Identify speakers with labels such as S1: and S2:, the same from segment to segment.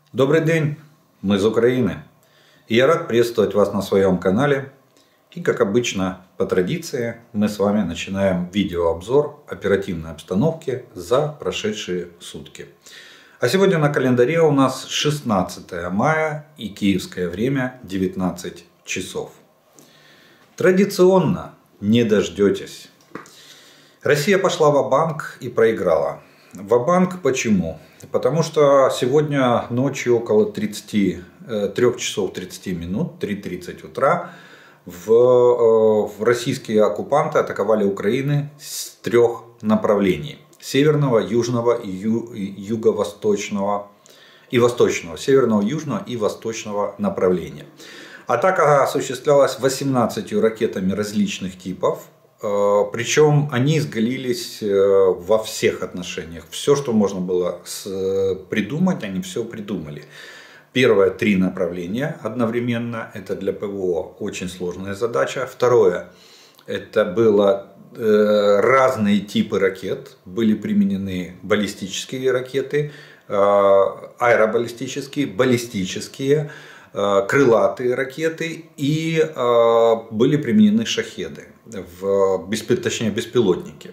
S1: Добрый день, мы из Украины. И я рад приветствовать вас на своем канале. И как обычно, по традиции, мы с вами начинаем видеообзор оперативной обстановки за прошедшие сутки. А сегодня на календаре у нас 16 мая и киевское время 19 часов. Традиционно не дождетесь. Россия пошла ва-банк и проиграла. Ва-банк почему? Потому что сегодня ночью около 3 часов 30 минут, 3:30 утра, российские оккупанты атаковали Украину с 3 направлений. Северного, южного и юго-восточного и восточного. Северного, южного и восточного направления. Атака осуществлялась 18 ракетами различных типов. Причем они изгалились во всех отношениях. Все, что можно было придумать, они все придумали. Первое, 3 направления одновременно. Это для ПВО очень сложная задача. Второе, это было разные типы ракет. Были применены баллистические ракеты, аэробаллистические, баллистические, крылатые ракеты и были применены шахеды, точнее беспилотники.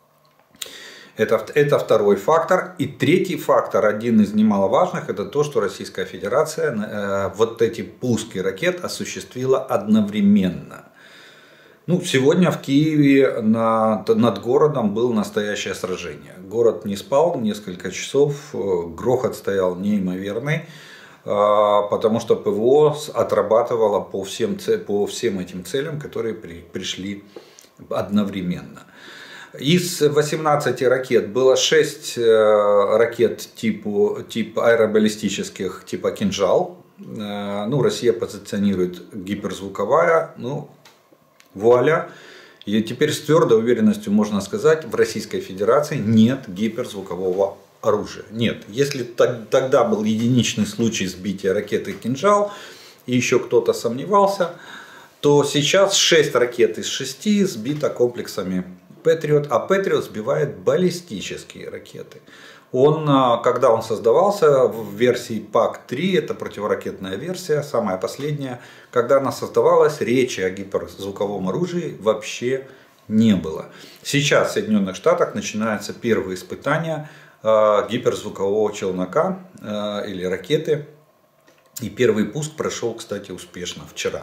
S1: Это второй фактор. И третий фактор, один из немаловажных, это то, что Российская Федерация вот эти пуски ракет осуществила одновременно. Сегодня в Киеве над городом было настоящее сражение. Город не спал несколько часов, грохот стоял неимоверный. Потому что ПВО отрабатывало по всем этим целям, которые пришли одновременно. Из 18 ракет было 6 ракет типа аэробаллистических типа «Кинжал». Россия позиционирует гиперзвуковая. Вуаля. И теперь с твердой уверенностью можно сказать, в Российской Федерации нет гиперзвукового оружия. Нет. Если тогда был единичный случай сбития ракеты «Кинжал» и еще кто-то сомневался, то сейчас 6 ракет из 6 сбито комплексами Patriot, а Patriot сбивает баллистические ракеты. Когда он создавался в версии ПАК-3, это противоракетная версия, самая последняя, когда она создавалась, речи о гиперзвуковом оружии вообще не было. Сейчас в Соединенных Штатах начинаются первые испытания гиперзвукового челнока или ракеты. И первый пуск прошел, кстати, успешно вчера.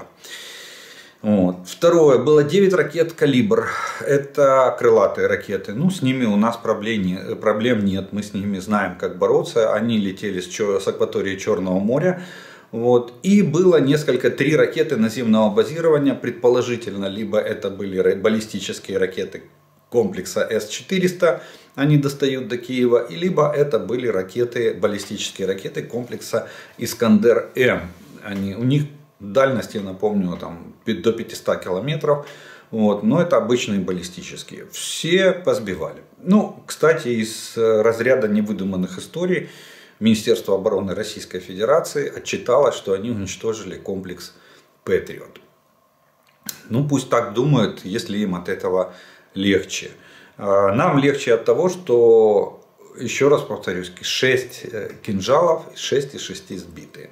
S1: Второе. Было 9 ракет «Калибр». Это крылатые ракеты. С ними у нас проблем нет. Мы с ними знаем, как бороться. Они летели с акватории Черного моря. И было 3 ракеты наземного базирования. Предположительно, либо это были баллистические ракеты комплекса С-400, они достают до Киева, либо это были баллистические ракеты комплекса Искандер-М. У них дальность, я напомню, до 500 километров, но это обычные баллистические. Все позбивали. Кстати, из разряда невыдуманных историй Министерство обороны Российской Федерации отчиталось, что они уничтожили комплекс Patriot. Пусть так думают, если им от этого легче. Нам легче от того, что, еще раз повторюсь, 6 кинжалов, 6 из 6 сбитые.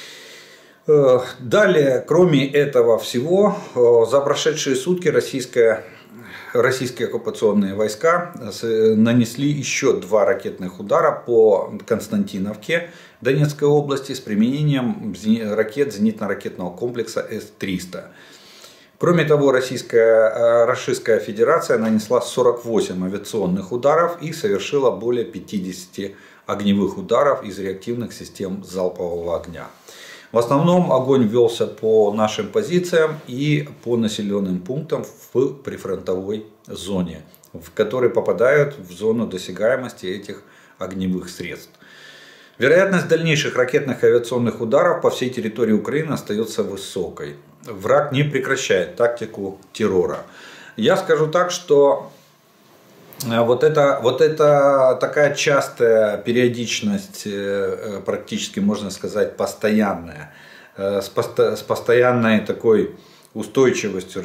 S1: Далее, кроме этого всего, за прошедшие сутки российские оккупационные войска нанесли еще 2 ракетных удара по Константиновке Донецкой области с применением ракет зенитно-ракетного комплекса С-300. Кроме того, Российская Федерация нанесла 48 авиационных ударов и совершила более 50 огневых ударов из реактивных систем залпового огня. В основном огонь велся по нашим позициям и по населенным пунктам в прифронтовой зоне, в которые попадают в зону досягаемости этих огневых средств. Вероятность дальнейших ракетных и авиационных ударов по всей территории Украины остается высокой. Враг не прекращает тактику террора. Я скажу так, что вот это такая частая периодичность, практически можно сказать постоянная, с постоянной такой устойчивостью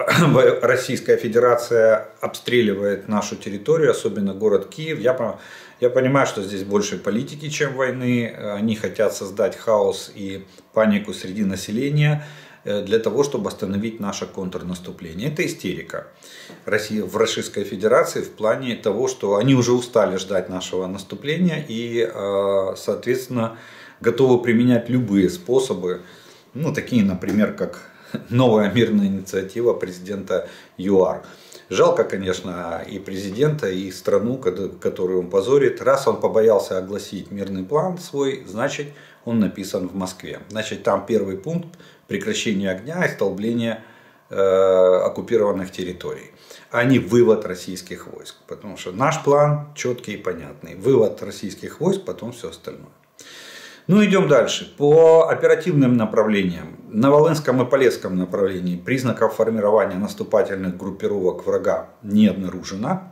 S1: Российская Федерация обстреливает нашу территорию, особенно город Киев. Я понимаю, что здесь больше политики, чем войны. Они хотят создать хаос и панику среди населения для того, чтобы остановить наше контрнаступление. Это истерика в Российской Федерации в плане того, что они уже устали ждать нашего наступления и, соответственно, готовы применять любые способы, ну, такие, например, как новая мирная инициатива президента ЮАР. Жалко, конечно, и президента, и страну, которую он позорит. Раз он побоялся огласить мирный план свой, значит, он написан в Москве. Значит, там первый пункт — прекращение огня и столбление оккупированных территорий, а не вывод российских войск. Потому что наш план четкий и понятный. Вывод российских войск, потом все остальное. Ну, идем дальше. По оперативным направлениям. На Волынском и Полесском направлении признаков формирования наступательных группировок врага не обнаружено.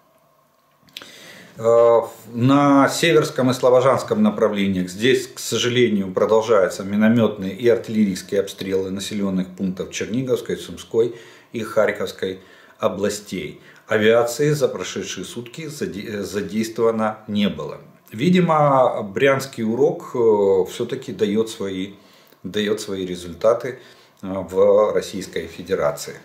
S1: На Северском и Слобожанском направлениях здесь, к сожалению, продолжаются минометные и артиллерийские обстрелы населенных пунктов Черниговской, Сумской и Харьковской областей. Авиации за прошедшие сутки задействовано не было. Видимо, брянский урок все-таки дает свои результаты в Российской Федерации.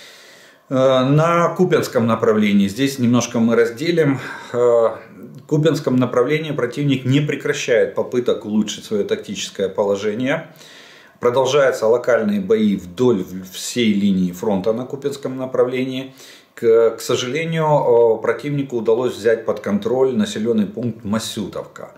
S1: На Купянском направлении, здесь немножко мы разделим. В Купянском направлении противник не прекращает попыток улучшить свое тактическое положение. Продолжаются локальные бои вдоль всей линии фронта на Купянском направлении. К сожалению, противнику удалось взять под контроль населенный пункт Масютовка.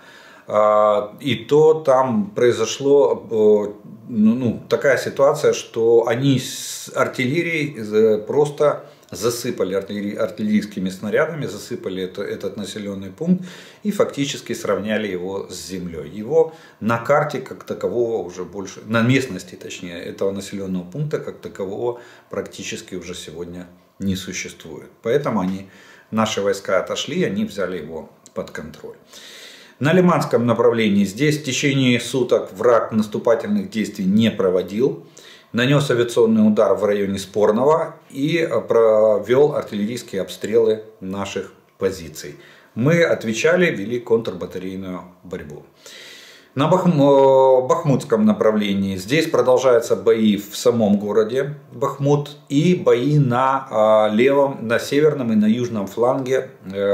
S1: И то там произошла такая ситуация, что они с артиллерией просто засыпали артиллерийскими снарядами, засыпали этот населенный пункт и фактически сравняли его с землей. Его на карте как такового уже больше, на местности точнее, этого населенного пункта как такового практически уже сегодня не существует. Поэтому наши войска отошли, они взяли его под контроль. На Лиманском направлении здесь в течение суток враг наступательных действий не проводил. Нанес авиационный удар в районе Спорного и провел артиллерийские обстрелы наших позиций. Мы отвечали, вели контрбатарейную борьбу. На Бахмутском направлении здесь продолжаются бои в самом городе Бахмут и бои на северном и на южном фланге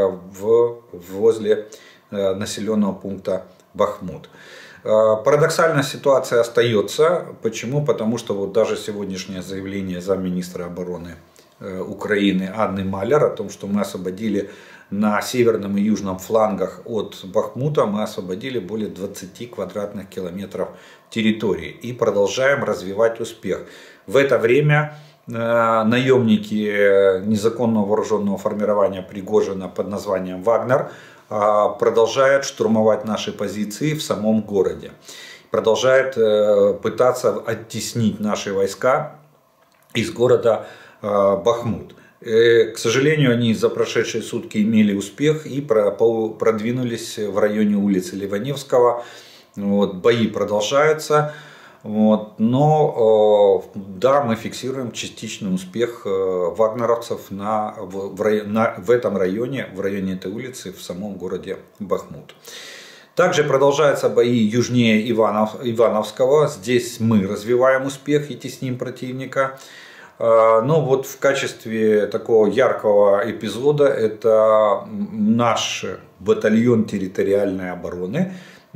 S1: возле населенного пункта Бахмут. Парадоксальная ситуация остается. Почему? Потому что вот даже сегодняшнее заявление замминистра обороны Украины Анны Маляр о том, что мы освободили на северном и южном флангах от Бахмута, мы освободили более 20 квадратных километров территории и продолжаем развивать успех. В это время наемники незаконного вооруженного формирования Пригожина под названием «Вагнер» продолжают штурмовать наши позиции в самом городе. Продолжают пытаться оттеснить наши войска из города Бахмут. К сожалению, они за прошедшие сутки имели успех и продвинулись в районе улицы Ливаневского. Бои продолжаются. Но да, мы фиксируем частичный успех вагнеровцев в этом районе, в районе этой улицы, в самом городе Бахмут. Также продолжаются бои южнее Ивановского. Здесь мы развиваем успех и тесним противника. Но вот в качестве такого яркого эпизода это наш батальон территориальной обороны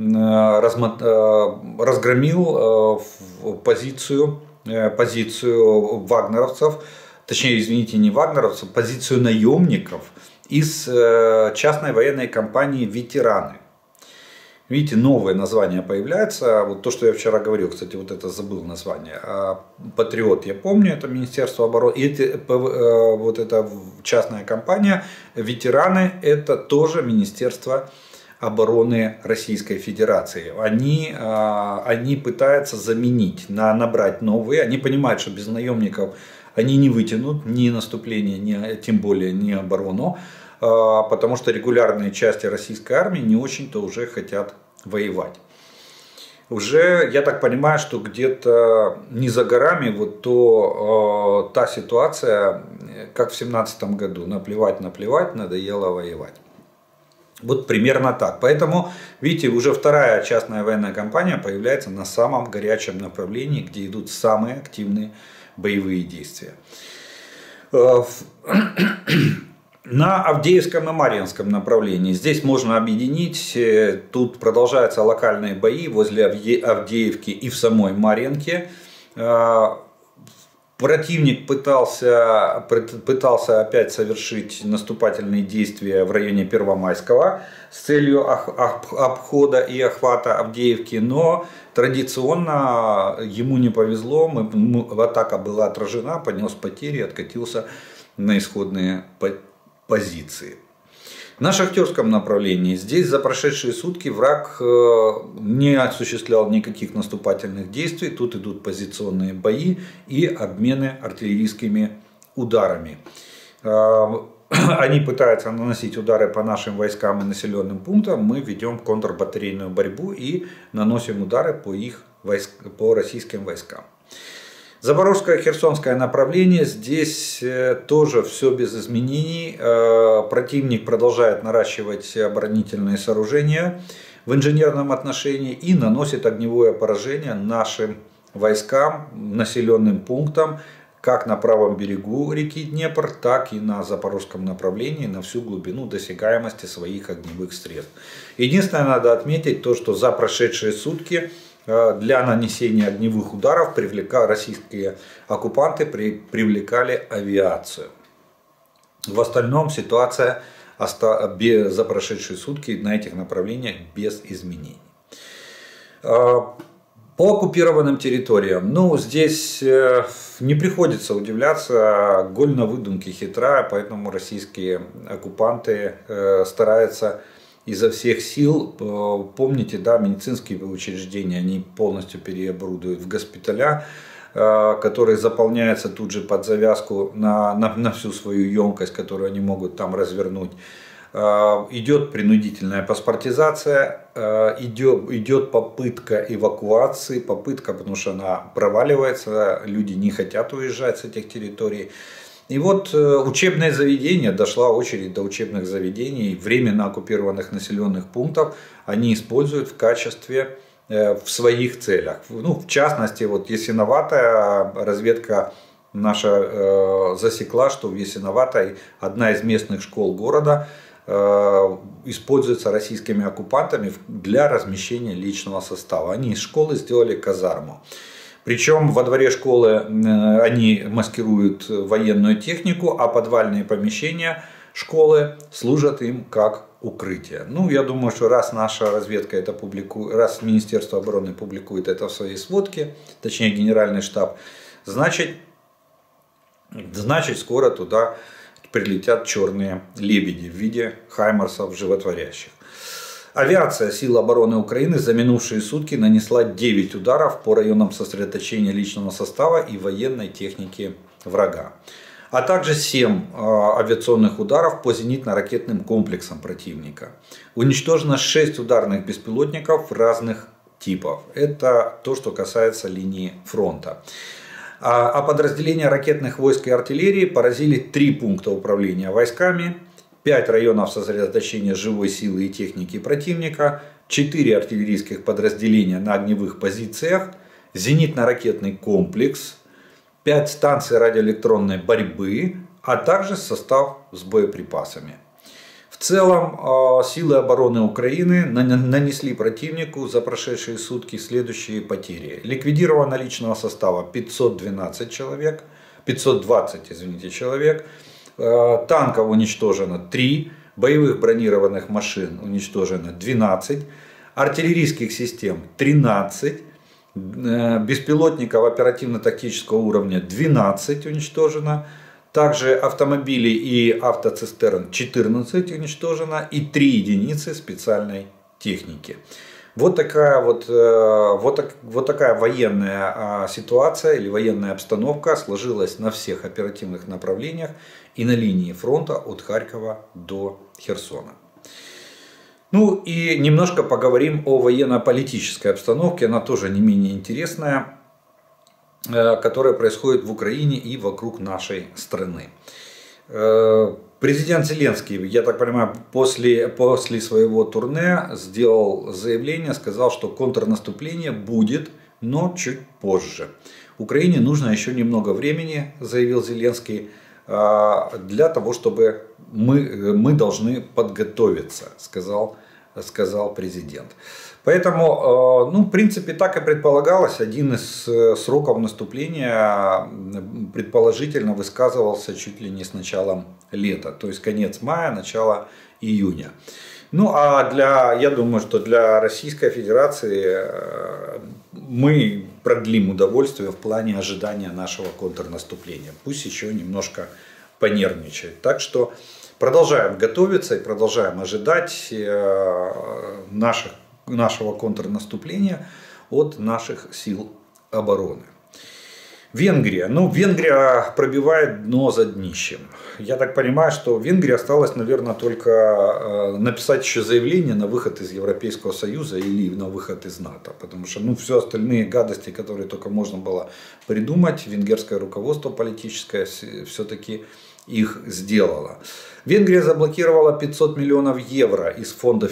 S1: разгромил позицию вагнеровцев, точнее, извините, не вагнеровцев, позицию наемников из частной военной компании «Ветераны». Видите, новое название появляется. Вот то, что я вчера говорил, кстати, вот это забыл название. Патриот, я помню, это Министерство обороны. И вот эта частная компания «Ветераны» это тоже Министерство обороны Российской Федерации. Они пытаются заменить, набрать новые. Они понимают, что без наемников они не вытянут ни наступление, тем более не оборону. Потому что регулярные части российской армии не очень-то уже хотят воевать. Уже, я так понимаю, что где-то не за горами та ситуация, как в 2017 году, наплевать, надоело воевать. Вот примерно так. Поэтому, видите, уже вторая частная военная кампания появляется на самом горячем направлении, где идут самые активные боевые действия. На Авдеевском и Марьинском направлении здесь можно объединить, тут продолжаются локальные бои возле Авдеевки и в самой Марьинке. Противник пытался опять совершить наступательные действия в районе Первомайского с целью обхода и охвата Авдеевки, но традиционно ему не повезло, атака была отражена, понес потери, откатился на исходные позиции. На Шахтерском направлении здесь за прошедшие сутки враг не осуществлял никаких наступательных действий. Тут идут позиционные бои и обмены артиллерийскими ударами. Они пытаются наносить удары по нашим войскам и населенным пунктам. Мы ведем контрбатарейную борьбу и наносим удары по российским войскам. Запорожское, Херсонское направление, здесь тоже все без изменений. Противник продолжает наращивать оборонительные сооружения в инженерном отношении и наносит огневое поражение нашим войскам, населенным пунктам, как на правом берегу реки Днепр, так и на запорожском направлении на всю глубину досягаемости своих огневых средств. Единственное, надо отметить то, что за прошедшие сутки для нанесения огневых ударов российские оккупанты привлекали авиацию. В остальном ситуация за прошедшие сутки на этих направлениях без изменений. По оккупированным территориям, здесь не приходится удивляться, голь на выдумке хитра, поэтому российские оккупанты стараются изо всех сил. Помните, да, медицинские учреждения они полностью переоборудуют в госпиталя, которые заполняются тут же под завязку на всю свою емкость, которую они могут там развернуть. Идет принудительная паспортизация, идет попытка эвакуации, потому что она проваливается, люди не хотят уезжать с этих территорий. И вот учебные заведения, дошла очередь до учебных заведений, временно оккупированных населенных пунктов, они используют в качестве, в своих целях. В частности, вот Ясиноватая, разведка наша засекла, что в Ясиноватой одна из местных школ города используется российскими оккупантами для размещения личного состава. Они из школы сделали казарму. Причем во дворе школы они маскируют военную технику, а подвальные помещения школы служат им как укрытие. Я думаю, что раз наша разведка это публикует, раз Министерство обороны публикует это в своей сводке, точнее Генеральный штаб, значит скоро туда прилетят черные лебеди в виде хаймарсов животворящих. Авиация сил обороны Украины за минувшие сутки нанесла 9 ударов по районам сосредоточения личного состава и военной техники врага, а также 7 авиационных ударов по зенитно-ракетным комплексам противника. Уничтожено 6 ударных беспилотников разных типов. Это то, что касается линии фронта. А подразделения ракетных войск и артиллерии поразили 3 пункта управления войсками, 5 районов сосредоточения живой силы и техники противника, 4 артиллерийских подразделения на огневых позициях, зенитно-ракетный комплекс, 5 станций радиоэлектронной борьбы, а также состав с боеприпасами. В целом силы обороны Украины нанесли противнику за прошедшие сутки следующие потери. Ликвидировано личного состава 520 человек, танков уничтожено 3, боевых бронированных машин уничтожено 12, артиллерийских систем 13, беспилотников оперативно-тактического уровня 12 уничтожено, также автомобилей и автоцистерн 14 уничтожено и 3 единицы специальной техники. Вот такая военная ситуация или военная обстановка сложилась на всех оперативных направлениях и на линии фронта от Харькова до Херсона. И немножко поговорим о военно-политической обстановке, она тоже не менее интересная, которая происходит в Украине и вокруг нашей страны. Президент Зеленский, я так понимаю, после своего турне сделал заявление, сказал, что контрнаступление будет, но чуть позже. Украине нужно еще немного времени, заявил Зеленский, для того, чтобы мы должны подготовиться, сказал президент. Поэтому, в принципе, так и предполагалось. Один из сроков наступления предположительно высказывался чуть ли не с началом лета, то есть конец мая, начало июня. Я думаю, что для Российской Федерации мы продлим удовольствие в плане ожидания нашего контрнаступления. Пусть еще немножко понервничает. Так что продолжаем готовиться и продолжаем ожидать нашего контрнаступления от наших сил обороны. Венгрия. Венгрия пробивает дно за днищем. Я так понимаю, что в Венгрии осталось, наверное, только написать еще заявление на выход из Европейского Союза или на выход из НАТО. Потому что все остальные гадости, которые только можно было придумать, венгерское руководство политическое все-таки их сделало. Венгрия заблокировала 500 миллионов евро из фонда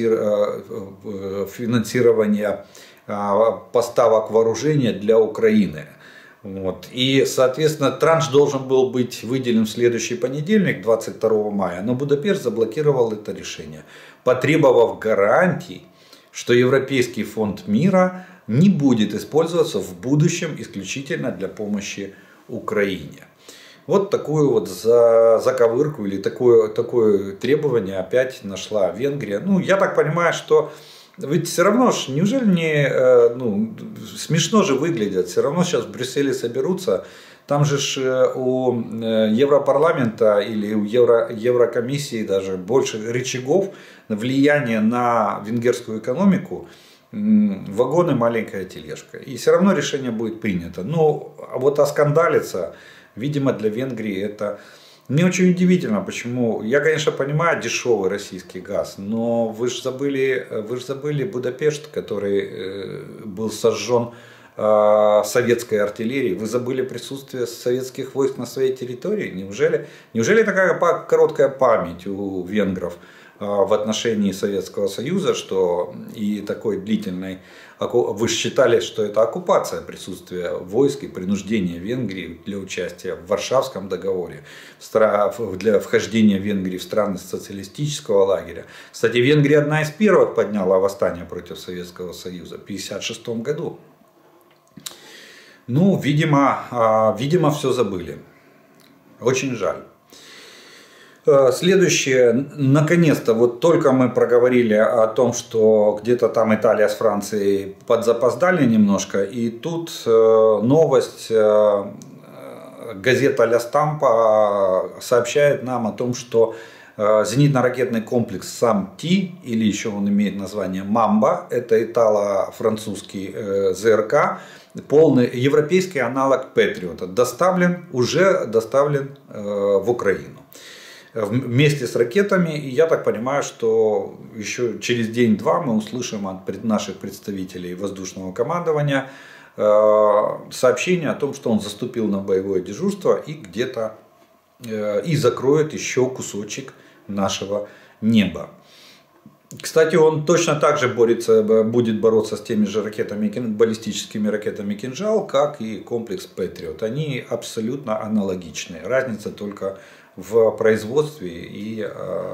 S1: финансирования поставок вооружения для Украины. И, соответственно, транш должен был быть выделен в следующий понедельник, 22 мая, но Будапешт заблокировал это решение, потребовав гарантий, что Европейский фонд мира не будет использоваться в будущем исключительно для помощи Украине. Вот такую вот заковырку или такое требование опять нашла Венгрия. Я так понимаю, что ведь все равно ж, неужели не смешно же выглядят, все равно сейчас в Брюсселе соберутся, там же у Европарламента или у Еврокомиссии даже больше рычагов влияния на венгерскую экономику, вагоны, маленькая тележка. И все равно решение будет принято. А вот оскандалиться, видимо, для Венгрии это не очень удивительно. Почему? Я, конечно, понимаю дешевый российский газ, но вы же забыли Будапешт, который был сожжен советской артиллерией. Вы забыли присутствие советских войск на своей территории? Неужели такая короткая память у венгров в отношении Советского Союза, что и такой длительной, вы считали, что это оккупация присутствия войск и принуждение Венгрии для участия в Варшавском договоре, для вхождения Венгрии в страны социалистического лагеря. Кстати, Венгрия одна из первых подняла восстание против Советского Союза в 1956 году. Видимо, все забыли. Очень жаль. Следующее, наконец-то, вот только мы проговорили о том, что где-то там Италия с Францией подзапоздали немножко, и тут новость, газета «Ля Стампа» сообщает нам о том, что зенитно-ракетный комплекс САМ-Т, или еще он имеет название «Мамба», это итало-французский ЗРК, полный европейский аналог Патриота, уже доставлен в Украину вместе с ракетами. И я так понимаю, что еще через день-два мы услышим от наших представителей воздушного командования сообщение о том, что он заступил на боевое дежурство и где-то и закроет еще кусочек нашего неба. Кстати, он точно так же будет бороться с теми же баллистическими ракетами «Кинжал», как и комплекс «Патриот». Они абсолютно аналогичны. Разница только в производстве и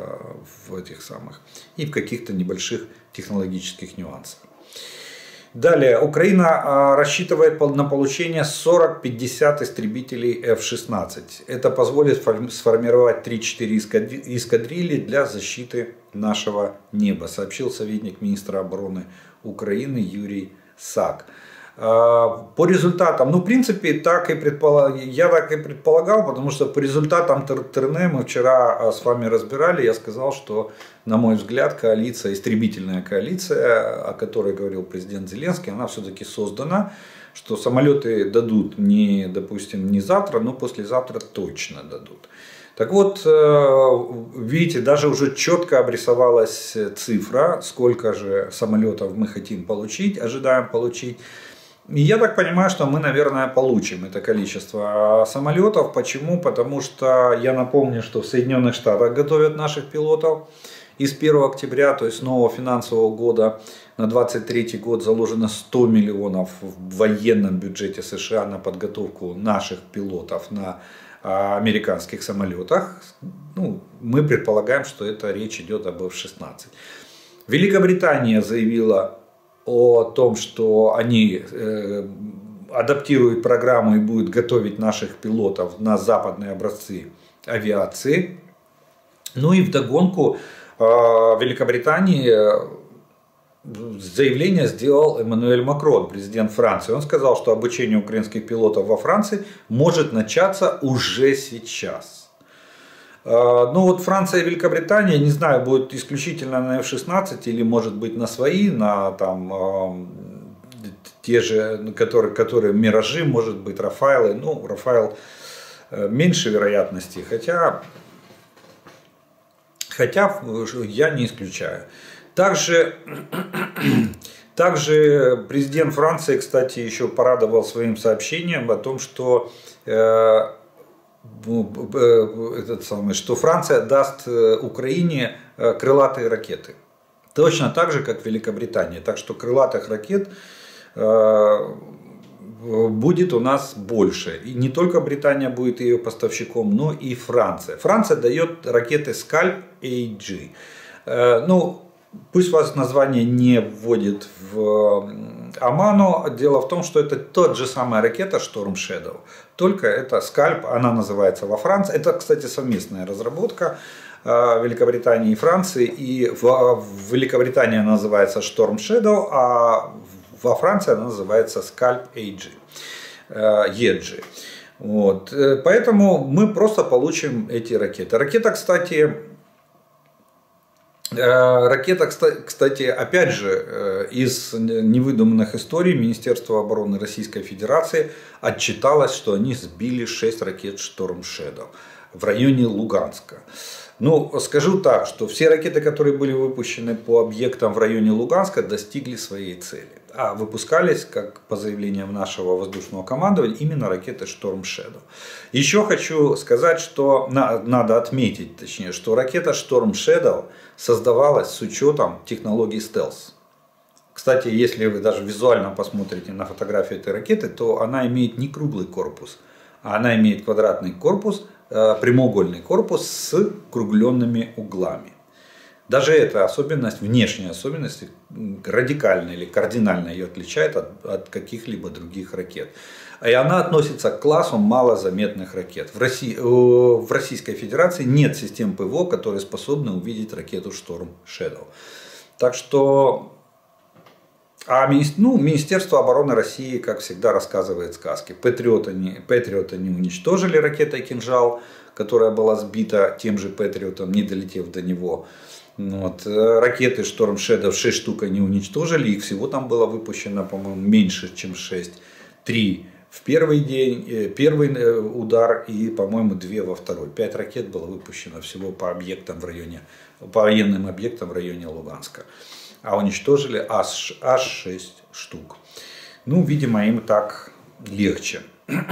S1: в каких-то небольших технологических нюансах. Далее, Украина рассчитывает на получение 40-50 истребителей F-16. Это позволит сформировать 3-4 эскадрильи для защиты нашего неба, сообщил советник министра обороны Украины Юрий Сак. По результатам, в принципе, я так и предполагал, потому что по результатам Терне мы вчера с вами разбирали, я сказал, что, на мой взгляд, истребительная коалиция, о которой говорил президент Зеленский, она все-таки создана, что самолеты дадут допустим, не завтра, но послезавтра точно дадут. Так вот, видите, даже уже четко обрисовалась цифра, сколько же самолетов мы хотим получить, ожидаем получить. И я так понимаю, что мы, наверное, получим это количество самолетов. Почему? Потому что я напомню, что в Соединенных Штатах готовят наших пилотов. И с 1 октября, то есть с нового финансового года, на 2023 год заложено 100 миллионов в военном бюджете США на подготовку наших пилотов на американских самолетах. Ну, мы предполагаем, что это речь идет об F-16. Великобритания заявила о том, что они адаптируют программу и будут готовить наших пилотов на западные образцы авиации. Ну и вдогонку Великобритании заявление сделал Эммануэль Макрон, президент Франции. Он сказал, что обучение украинских пилотов во Франции может начаться уже сейчас. Ну вот Франция и Великобритания, не знаю, будут исключительно на F-16 или может быть на свои, на там те же, которые Миражи, может быть Рафаэлы. Ну, Рафаэл меньше вероятности, хотя я не исключаю. Также президент Франции, кстати, еще порадовал своим сообщением о том, что, что Франция даст Украине крылатые ракеты. Точно так же, как Великобритания. Так что крылатых ракет будет у нас больше. И не только Британия будет ее поставщиком, но и Франция. Франция дает ракеты Scalp AG. Ну, пусть вас название не вводит в оману. Дело в том, что это тот же самая ракета Storm Shadow. Только это Scalp, она называется во Франции. Это, кстати, совместная разработка Великобритании и Франции. И в Великобритании она называется Storm Shadow, а во Франции она называется Scalp AG. Вот. Поэтому мы просто получим эти ракеты. Ракета, кстати, опять же, из невыдуманных историй Министерство обороны Российской Федерации отчиталось, что они сбили 6 ракет Storm Shadow в районе Луганска. Ну, скажу так, что все ракеты, которые были выпущены по объектам в районе Луганска, достигли своей цели. А выпускались, как по заявлениям нашего воздушного командования, именно ракеты Storm Shadow. Еще хочу сказать, что надо отметить, точнее, что ракета Storm Shadow создавалась с учетом технологий стелс. Кстати, если вы даже визуально посмотрите на фотографию этой ракеты, то она имеет не круглый корпус, а она имеет квадратный корпус, прямоугольный корпус с кругленными углами. Даже эта особенность, внешняя особенность, радикально или кардинально ее отличает от каких-либо других ракет. И она относится к классу малозаметных ракет. В Российской Федерации нет систем ПВО, которые способны увидеть ракету Storm Shadow. Так что Министерство обороны России, как всегда, рассказывает сказки. Патриоты не уничтожили ракетой «Кинжал», которая была сбита тем же Патриотом, не долетев до него. Вот. Ракеты Storm Shadow 6 штук они уничтожили. Их всего там было выпущено, по-моему, меньше, чем 6. 3 в первый день, первый удар и, по-моему, 2 во второй. 5 ракет было выпущено всего по военным объектам в районе Луганска. А уничтожили аж 6 штук. Ну, видимо, им так легче.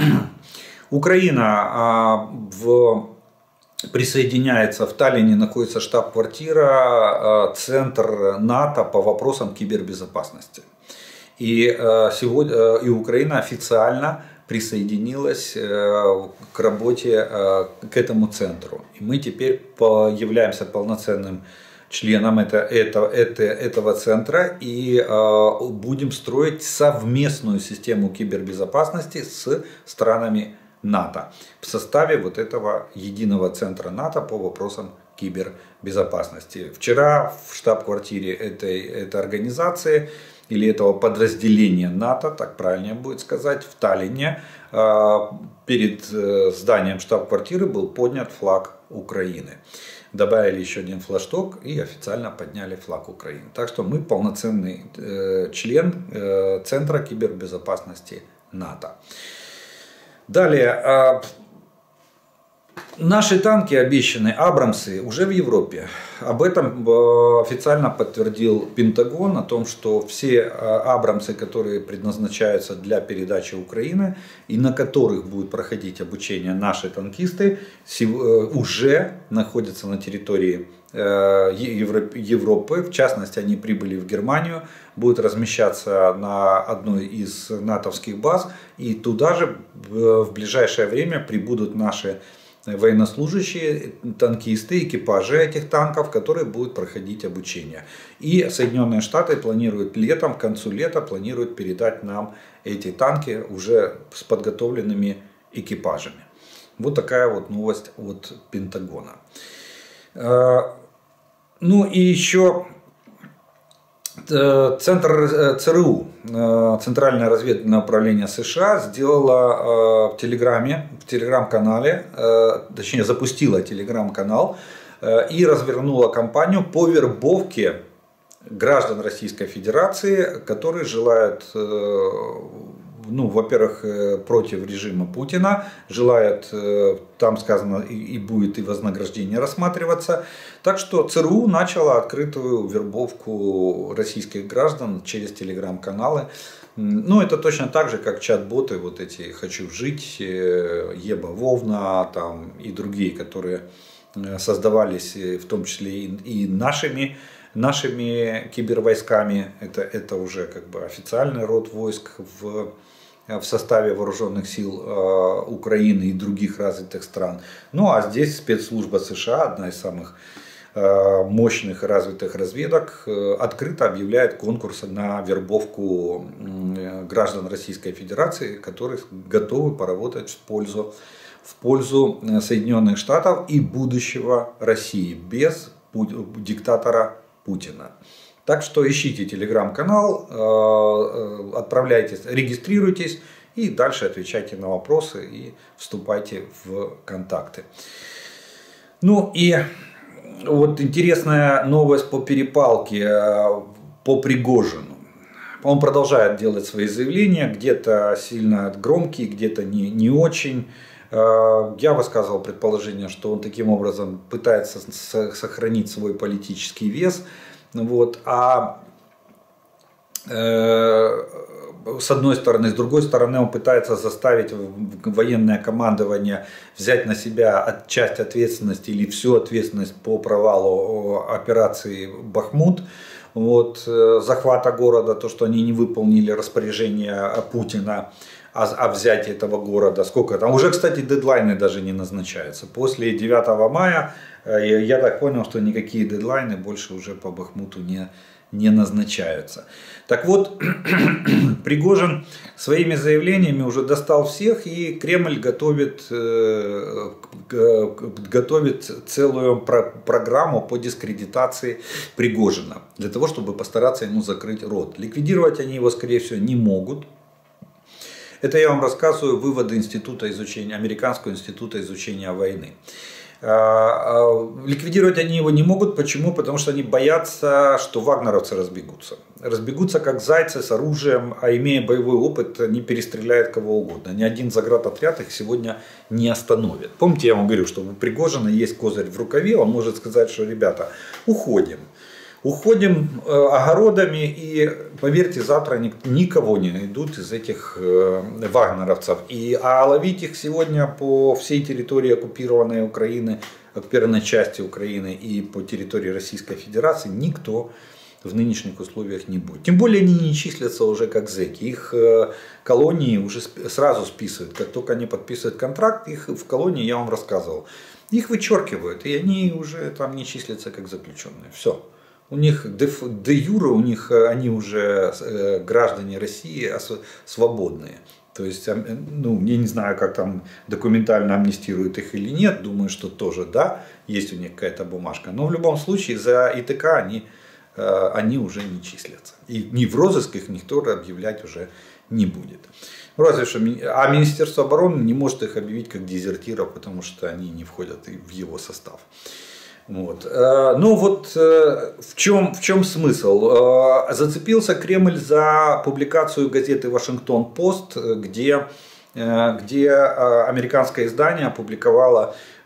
S1: Украина присоединяется, в Таллине находится штаб-квартира, центр НАТО по вопросам кибербезопасности. И Украина официально присоединилась к работе к этому центру. И мы теперь являемся полноценным членом этого центра и будем строить совместную систему кибербезопасности с странами НАТО в составе вот этого единого центра НАТО по вопросам кибербезопасности. Вчера в штаб-квартире этой организации или этого подразделения НАТО, так правильнее будет сказать, в Таллине перед зданием штаб-квартиры был поднят флаг Украины. Добавили еще один флагшток и официально подняли флаг Украины. Так что мы полноценный член Центра кибербезопасности НАТО. Далее, Наши танки, обещанные Абрамсы, уже в Европе. Об этом официально подтвердил Пентагон, о том, что все Абрамсы, которые предназначаются для передачи Украины и на которых будут проходить обучение наши танкисты, уже находятся на территории Европы. В частности, они прибыли в Германию, будут размещаться на одной из натовских баз, и туда же в ближайшее время прибудут наши военнослужащие, танкисты, экипажи этих танков, которые будут проходить обучение. И Соединенные Штаты планируют летом, к концу лета планируют передать нам эти танки уже с подготовленными экипажами. Вот такая вот новость от Пентагона. Ну и еще Центр ЦРУ, Центральное разведывательное управление США, сделало в телеграм-канале, точнее запустило телеграм-канал и развернула кампанию по вербовке граждан Российской Федерации, которые желают, ну, во-первых, против режима Путина, желают, там сказано, и будет и вознаграждение рассматриваться. Так что ЦРУ начало открытую вербовку российских граждан через телеграм-каналы. Ну, это точно так же, как чат-боты, вот эти «Хочу жить», «Еба Вовна» там, и другие, которые создавались в том числе и нашими кибервойсками. Это уже как бы официальный род войск в составе вооруженных сил Украины и других развитых стран. Ну а здесь спецслужба США, одна из самых мощных и развитых разведок, открыто объявляет конкурсы на вербовку граждан Российской Федерации, которые готовы поработать в пользу Соединенных Штатов и будущего России без диктатора Путина. Так что ищите телеграм-канал, отправляйтесь, регистрируйтесь и дальше отвечайте на вопросы и вступайте в контакты. Ну и вот интересная новость по перепалке по Пригожину. Он продолжает делать свои заявления, где-то сильно громкие, где-то не очень. Я высказывал предположение, что он таким образом пытается сохранить свой политический вес. Вот, с одной стороны, с другой стороны, он пытается заставить военное командование взять на себя часть ответственности или всю ответственность по провалу операции «Бахмут». Вот, захвата города, то, что они не выполнили распоряжение Путина о взятии этого города. Сколько там? Уже, кстати, дедлайны даже не назначаются. После 9 мая, я так понял, что никакие дедлайны больше уже по Бахмуту не назначаются. Так вот, Пригожин своими заявлениями уже достал всех, и Кремль готовит целую программу по дискредитации Пригожина, для того, чтобы постараться ему закрыть рот. Ликвидировать они его, скорее всего, не могут. Это я вам рассказываю выводы Американского института изучения войны. Ликвидировать они его не могут. Почему? Потому что они боятся, что вагнеровцы разбегутся. Разбегутся как зайцы с оружием, а имея боевой опыт, они перестреляют кого угодно. Ни один заградотряд их сегодня не остановит. Помните, я вам говорю, что у Пригожина есть козырь в рукаве, он может сказать, что ребята, уходим. Уходим огородами, и, поверьте, завтра никого не найдут из этих вагнеровцев. А ловить их сегодня по всей территории оккупированной Украины, оккупированной части Украины и по территории Российской Федерации никто в нынешних условиях не будет. Тем более они не числятся уже как зэки. Их колонии уже сразу списывают. Как только они подписывают контракт, их в колонии, я вам рассказывал, их вычеркивают, и они уже там не числятся как заключенные. Все. У них де юре, они уже граждане России свободные. То есть, ну, я не знаю, как там документально амнистируют их или нет. Думаю, что тоже, да, есть у них какая-то бумажка. Но в любом случае за ИТК они уже не числятся. И ни в розыск их никто объявлять уже не будет. Разве что, а Министерство обороны не может их объявить как дезертиров, потому что они не входят в его состав. Вот. Ну вот в чем смысл? Зацепился Кремль за публикацию газеты «Вашингтон-Пост», где американское издание опубликовало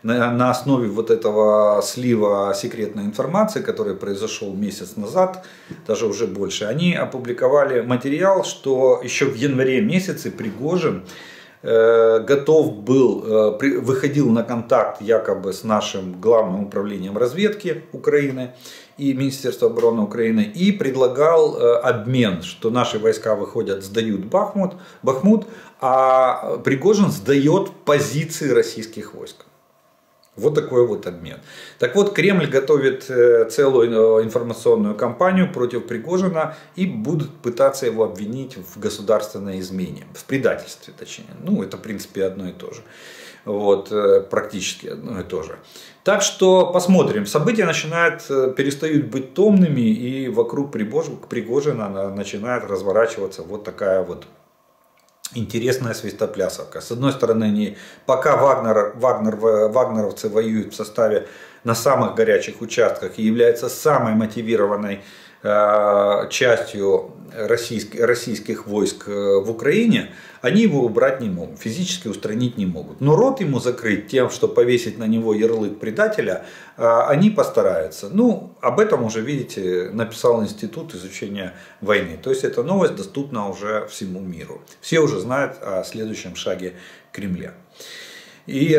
S1: на основе вот этого слива секретной информации, который произошел месяц назад, даже уже больше, они опубликовали материал, что еще в январе месяце Пригожин готов был, выходил на контакт якобы с нашим главным управлением разведки Украины и Министерством обороны Украины и предлагал обмен, что наши войска выходят, сдают Бахмут, а Пригожин сдает позиции российских войск. Вот такой вот обмен. Так вот, Кремль готовит целую информационную кампанию против Пригожина и будут пытаться его обвинить в государственной измене, в предательстве точнее. Ну, это в принципе одно и то же. Вот, практически одно и то же. Так что посмотрим. События перестают быть томными, и вокруг Пригожина начинает разворачиваться вот такая вот интересная свистоплясовка. С одной стороны, пока вагнеровцы воюют в составе на самых горячих участках и являются самой мотивированной частью российских войск в Украине, они его убрать не могут, физически устранить не могут. Но рот ему закрыть тем, что повесить на него ярлык предателя, они постараются. Ну, об этом уже, видите, написал Институт изучения войны. То есть, эта новость доступна уже всему миру. Все уже знают о следующем шаге Кремля. И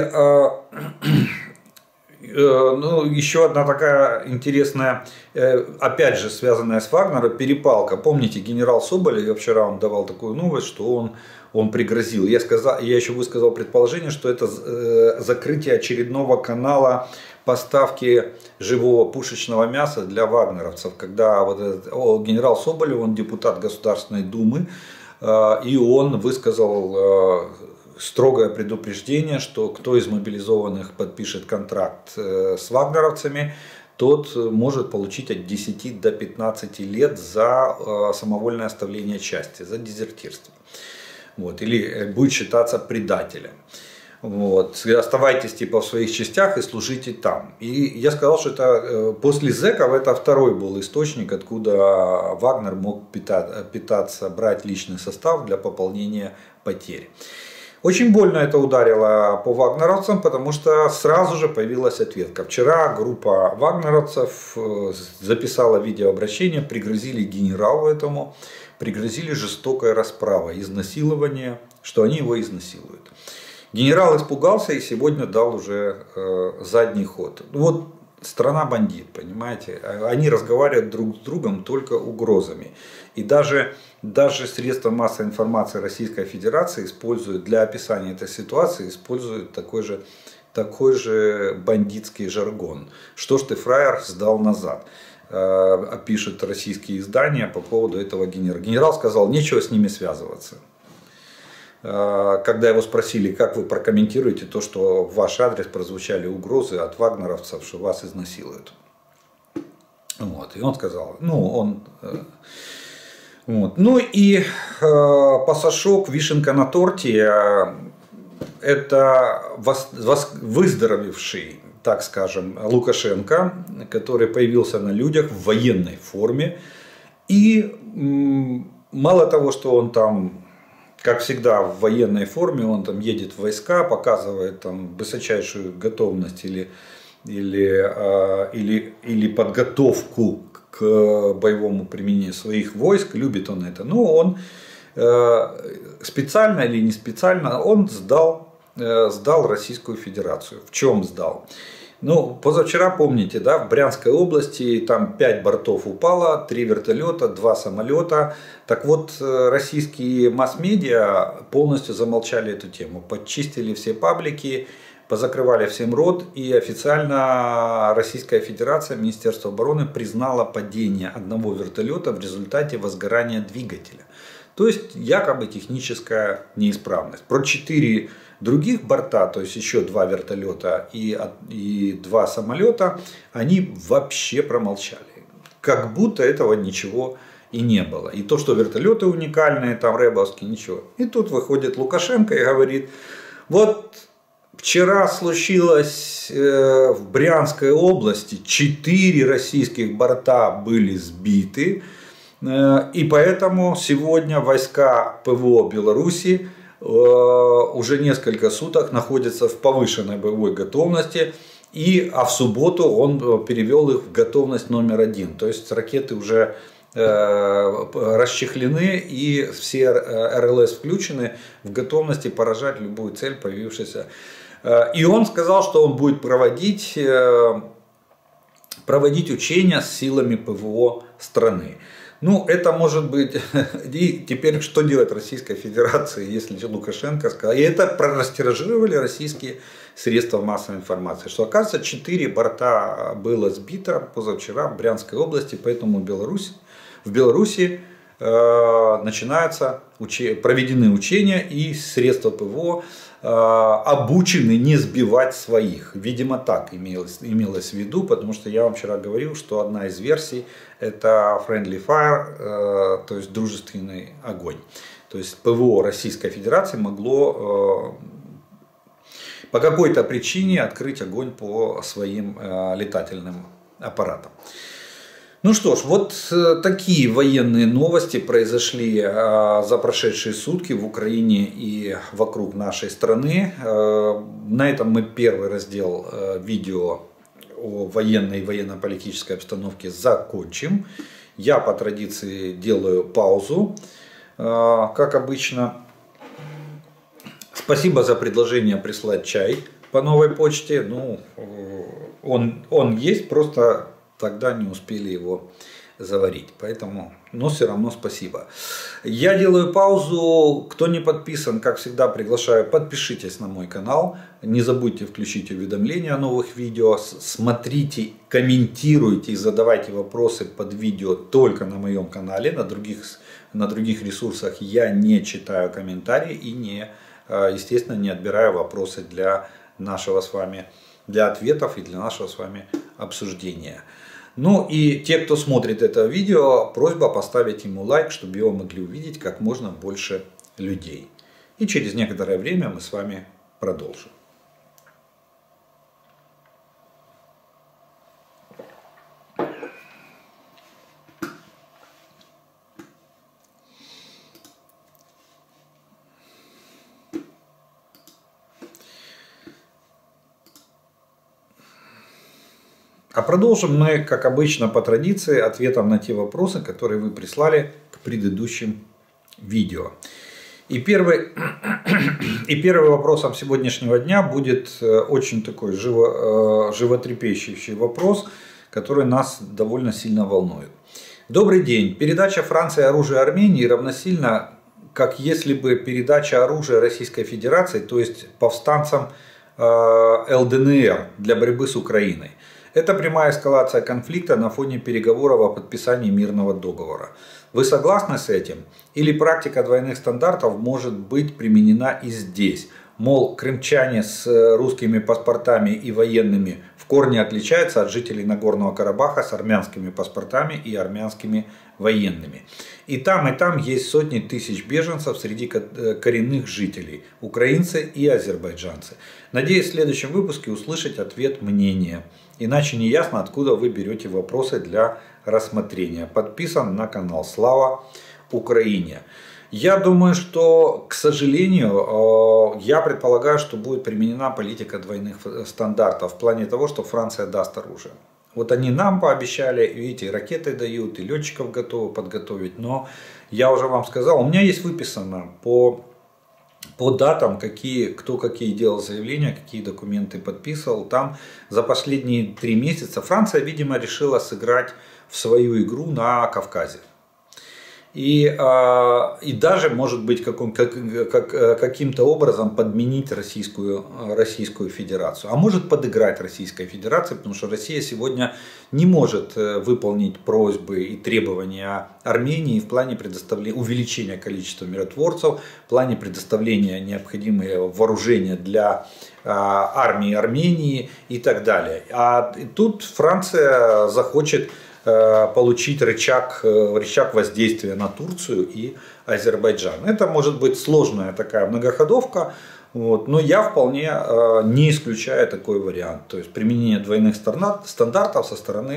S1: ну, еще одна такая интересная, опять же, связанная с Вагнером, перепалка. Помните, генерал Соболев, я вчера вам давал такую новость, что он пригрозил. Я еще высказал предположение, что это закрытие очередного канала поставки живого пушечного мяса для вагнеровцев. Когда вот генерал Соболев, он депутат Государственной Думы, и он высказал строгое предупреждение, что кто из мобилизованных подпишет контракт с вагнеровцами, тот может получить от 10 до 15 лет за самовольное оставление части, за дезертирство. Вот, или будет считаться предателем. Вот, оставайтесь типа в своих частях и служите там. И я сказал, что это после зэков это второй был источник, откуда Вагнер мог питаться, брать личный состав для пополнения потерь. Очень больно это ударило по вагнеровцам, потому что сразу же появилась ответка. Вчера группа вагнеровцев записала видеообращение, пригрозили генералу этому, пригрозили жестокой расправой, изнасилование, что они его изнасилуют. Генерал испугался и сегодня дал уже задний ход. Вот страна бандит, понимаете. Они разговаривают друг с другом только угрозами. И даже средства массовой информации Российской Федерации используют для описания этой ситуации, используют такой же бандитский жаргон. Что ж ты, фраер, сдал назад? Пишут российские издания по поводу этого генерала. Генерал сказал, нечего с ними связываться. Когда его спросили, как вы прокомментируете то, что в ваш адрес прозвучали угрозы от вагнеровцев, что вас изнасилуют. Вот. И он сказал, вот. Ну и пасашок, вишенка на торте, это выздоровевший, так скажем, Лукашенко, который появился на людях в военной форме. И мало того, что он там, как всегда, в военной форме, он там едет в войска, показывает там высочайшую готовность или подготовку к боевому применению своих войск, любит он это. Но он специально или не специально, он сдал Российскую Федерацию. В чем сдал? Ну, позавчера, помните, да, в Брянской области там 5 бортов упало, 3 вертолета, 2 самолета. Так вот, российские масс-медиа полностью замолчали эту тему, подчистили все паблики, позакрывали всем рот, и официально Российская Федерация, Министерство обороны признало падение одного вертолета в результате возгорания двигателя. То есть якобы техническая неисправность. Про 4 других борта, то есть еще 2 вертолета и 2 самолета, они вообще промолчали. Как будто этого ничего и не было. И то, что вертолеты уникальные, там рэбовские, ничего. И тут выходит Лукашенко и говорит, вот вчера случилось в Брянской области, 4 российских борта были сбиты, и поэтому сегодня войска ПВО Беларуси уже несколько суток находится в повышенной боевой готовности. А в субботу он перевел их в готовность номер 1. То есть ракеты уже расчехлены и все РЛС включены в готовности поражать любую цель, появившуюся. И он сказал, что он будет проводить учения с силами ПВО страны. Ну, это может быть... И теперь что делать Российской Федерации, если Лукашенко сказал... И это растиражировали российские средства массовой информации. Что, оказывается, 4 борта было сбито позавчера в Брянской области. Поэтому в Беларуси проведены учения, и средства ПВО обучены не сбивать своих. Видимо, так имелось в виду, потому что я вам вчера говорил, что одна из версий это friendly fire, то есть дружественный огонь. То есть ПВО Российской Федерации могло по какой-то причине открыть огонь по своим летательным аппаратам. Ну что ж, вот такие военные новости произошли за прошедшие сутки в Украине и вокруг нашей страны. На этом мы первый раздел видео о военной и военно-политической обстановке закончим. Я по традиции делаю паузу, как обычно. Спасибо за предложение прислать чай по новой почте. Ну, он есть, просто... Тогда не успели его заварить. Поэтому, но все равно спасибо. Я делаю паузу. Кто не подписан, как всегда, приглашаю, подпишитесь на мой канал. Не забудьте включить уведомления о новых видео. Смотрите, комментируйте и задавайте вопросы под видео только на моем канале. На других ресурсах я не читаю комментарии и естественно, не отбираю вопросы для ответов и для нашего с вами обсуждения. Ну и те, кто смотрит это видео, просьба поставить ему лайк, чтобы его могли увидеть как можно больше людей. И через некоторое время мы с вами продолжим. А продолжим мы, как обычно, по традиции, ответом на те вопросы, которые вы прислали к предыдущим видео. И первым вопросом сегодняшнего дня будет очень такой животрепещущий вопрос, который нас довольно сильно волнует. Добрый день. Передача Франции оружия Армении равносильно, как если бы передача оружия Российской Федерации, то есть повстанцам ЛДНР для борьбы с Украиной. Это прямая эскалация конфликта на фоне переговоров о подписании мирного договора. Вы согласны с этим? Или практика двойных стандартов может быть применена и здесь? Мол, крымчане с русскими паспортами и военными в корне отличаются от жителей Нагорного Карабаха с армянскими паспортами и армянскими военными. И там есть сотни тысяч беженцев среди коренных жителей, украинцы и азербайджанцы. Надеюсь, в следующем выпуске услышать ответ мнения. Иначе не ясно, откуда вы берете вопросы для рассмотрения. Подписан на канал. Слава Украине! Я думаю, что, к сожалению, я предполагаю, что будет применена политика двойных стандартов в плане того, что Франция даст оружие. Вот они нам пообещали, видите, и ракеты дают, и летчиков готовы подготовить. Но я уже вам сказал, у меня есть выписано по датам, кто какие делал заявления, какие документы подписывал. Там за последние 3 месяца Франция, видимо, решила сыграть в свою игру на Кавказе. И даже, может быть, каким-то образом подменить Российскую Федерацию. А может подыграть Российской Федерации, потому что Россия сегодня не может выполнить просьбы и требования Армении в плане увеличения количества миротворцев, в плане предоставления необходимого вооружения для армии Армении и так далее. А тут Франция захочет получить рычаг воздействия на Турцию и Азербайджан. Это может быть сложная такая многоходовка, но я вполне не исключаю такой вариант. То есть применение двойных стандартов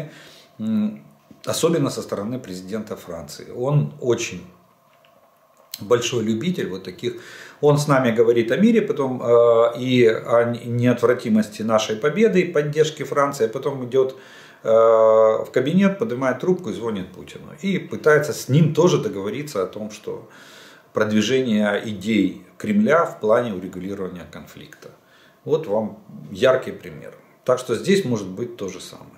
S1: особенно со стороны президента Франции. Он очень большой любитель вот таких. Он с нами говорит о мире, потом и о неотвратимости нашей победы и поддержки Франции, а потом идет в кабинет, поднимает трубку и звонит Путину. И пытается с ним тоже договориться о том, что продвижение идей Кремля в плане урегулирования конфликта. Вот вам яркий пример. Так что здесь может быть то же самое.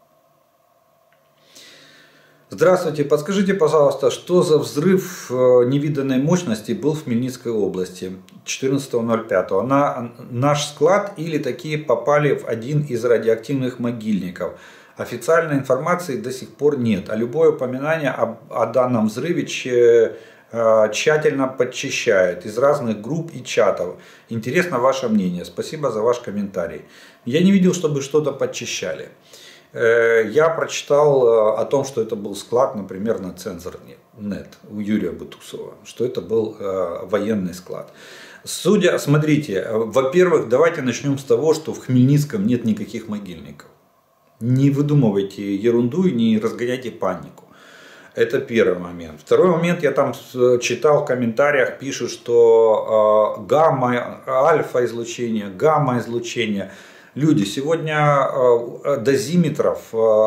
S1: Здравствуйте, подскажите, пожалуйста, что за взрыв невиданной мощности был в Хмельницкой области 14.05? На наш склад или такие попали в один из радиоактивных могильников? Официальной информации до сих пор нет, а любое упоминание о данном взрыве тщательно подчищают из разных групп и чатов. Интересно ваше мнение. Спасибо за ваш комментарий. Я не видел, чтобы что-то подчищали. Я прочитал о том, что это был склад, например, на Цензор.нет у Юрия Бутусова, что это был военный склад. Смотрите, во-первых, давайте начнем с того, что в Хмельницком нет никаких могильников. Не выдумывайте ерунду и не разгоняйте панику. Это первый момент. Второй момент, я там читал в комментариях, пишут, что гамма, альфа-излучение, гамма-излучение. Люди, сегодня дозиметров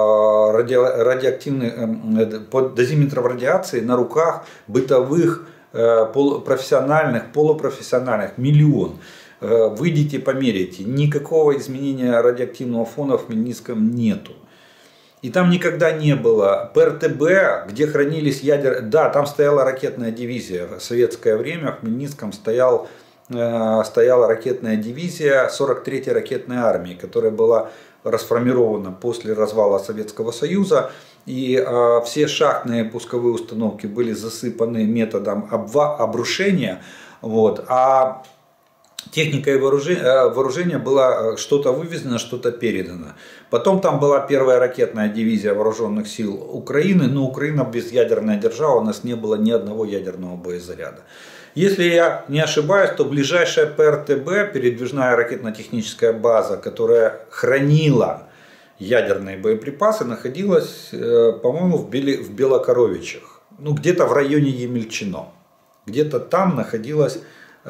S1: дозиметров радиации на руках бытовых, профессиональных, полупрофессиональных миллион. Выйдите, померяйте. Никакого изменения радиоактивного фона в Хмельницком нету. И там никогда не было ПРТБ, где хранились Да, там стояла ракетная дивизия. В советское время в Хмельницком стояла ракетная дивизия 43-й ракетной армии, которая была расформирована после развала Советского Союза. И все шахтные пусковые установки были засыпаны методом обрушения. Вот, а техника и вооружение было что-то вывезено, что-то передано. Потом там была первая ракетная дивизия вооруженных сил Украины, но Украина безъядерная держава, у нас не было ни одного ядерного боезаряда. Если я не ошибаюсь, то ближайшая ПРТБ, передвижная ракетно-техническая база, которая хранила ядерные боеприпасы, находилась, по-моему, в Белокоровичах, ну где-то в районе Емельчино. Где-то там находилась.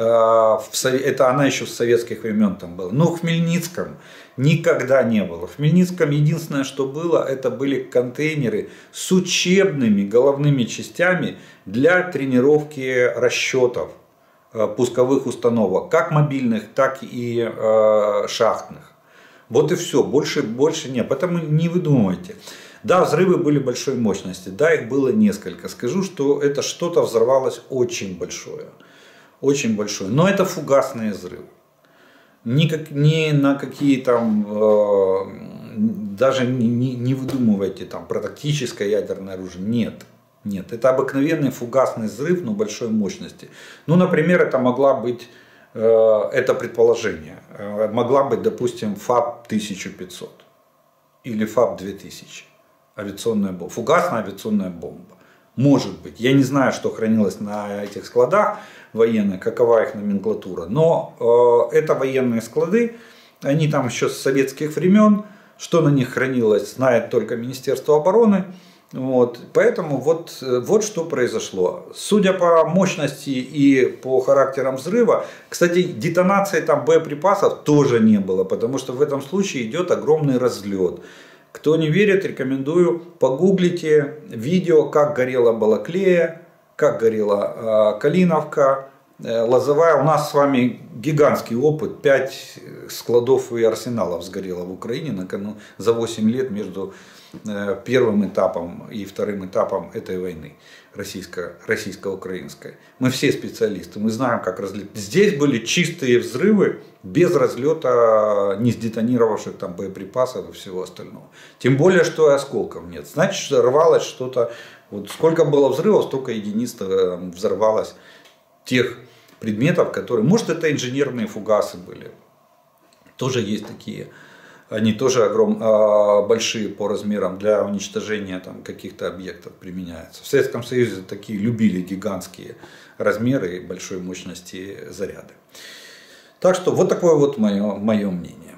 S1: Это она еще с советских времен там была. Но в Хмельницком никогда не было. В Хмельницком единственное, что было, это были контейнеры с учебными головными частями для тренировки расчетов пусковых установок, как мобильных, так и шахтных. Вот и все, больше нет. Поэтому не выдумывайте. Да, взрывы были большой мощности, да, их было несколько. Скажу, что это что-то взорвалось очень большое. Очень большой. Но это фугасные взрывы. Ни на какие там, даже не выдумывайте там про тактическое ядерное оружие. Нет. Нет. Это обыкновенный фугасный взрыв, но большой мощности. Ну, например, это могла быть, это предположение, могла быть, допустим, ФАБ-1500 или ФАБ-2000. Авиационная бомба. Фугасная авиационная бомба. Может быть. Я не знаю, что хранилось на этих складах военных, какова их номенклатура. Но это военные склады, они там еще с советских времен. Что на них хранилось, знает только Министерство обороны. Вот. Поэтому вот что произошло. Судя по мощности и по характерам взрыва, кстати, детонации там боеприпасов тоже не было, потому что в этом случае идет огромный разлет. Кто не верит, рекомендую, погуглите видео, как горела Балаклея, как горела Калиновка, Лозовая. У нас с вами гигантский опыт, 5 складов и арсеналов сгорело в Украине за 8 лет между первым этапом и вторым этапом этой войны российско-украинской. Мы все специалисты, мы знаем, как разлить. Здесь были чистые взрывы без разлета не сдетонировавших там боеприпасов и всего остального. Тем более, что и осколков нет. Значит, рвалось что-то. Вот сколько было взрывов, столько единиц взорвалось тех предметов, которые... Может, это инженерные фугасы были. Тоже есть такие. Они тоже большие по размерам для уничтожения там каких-то объектов применяются. В Советском Союзе такие любили гигантские размеры и большой мощности заряды. Так что вот такое вот мое мнение.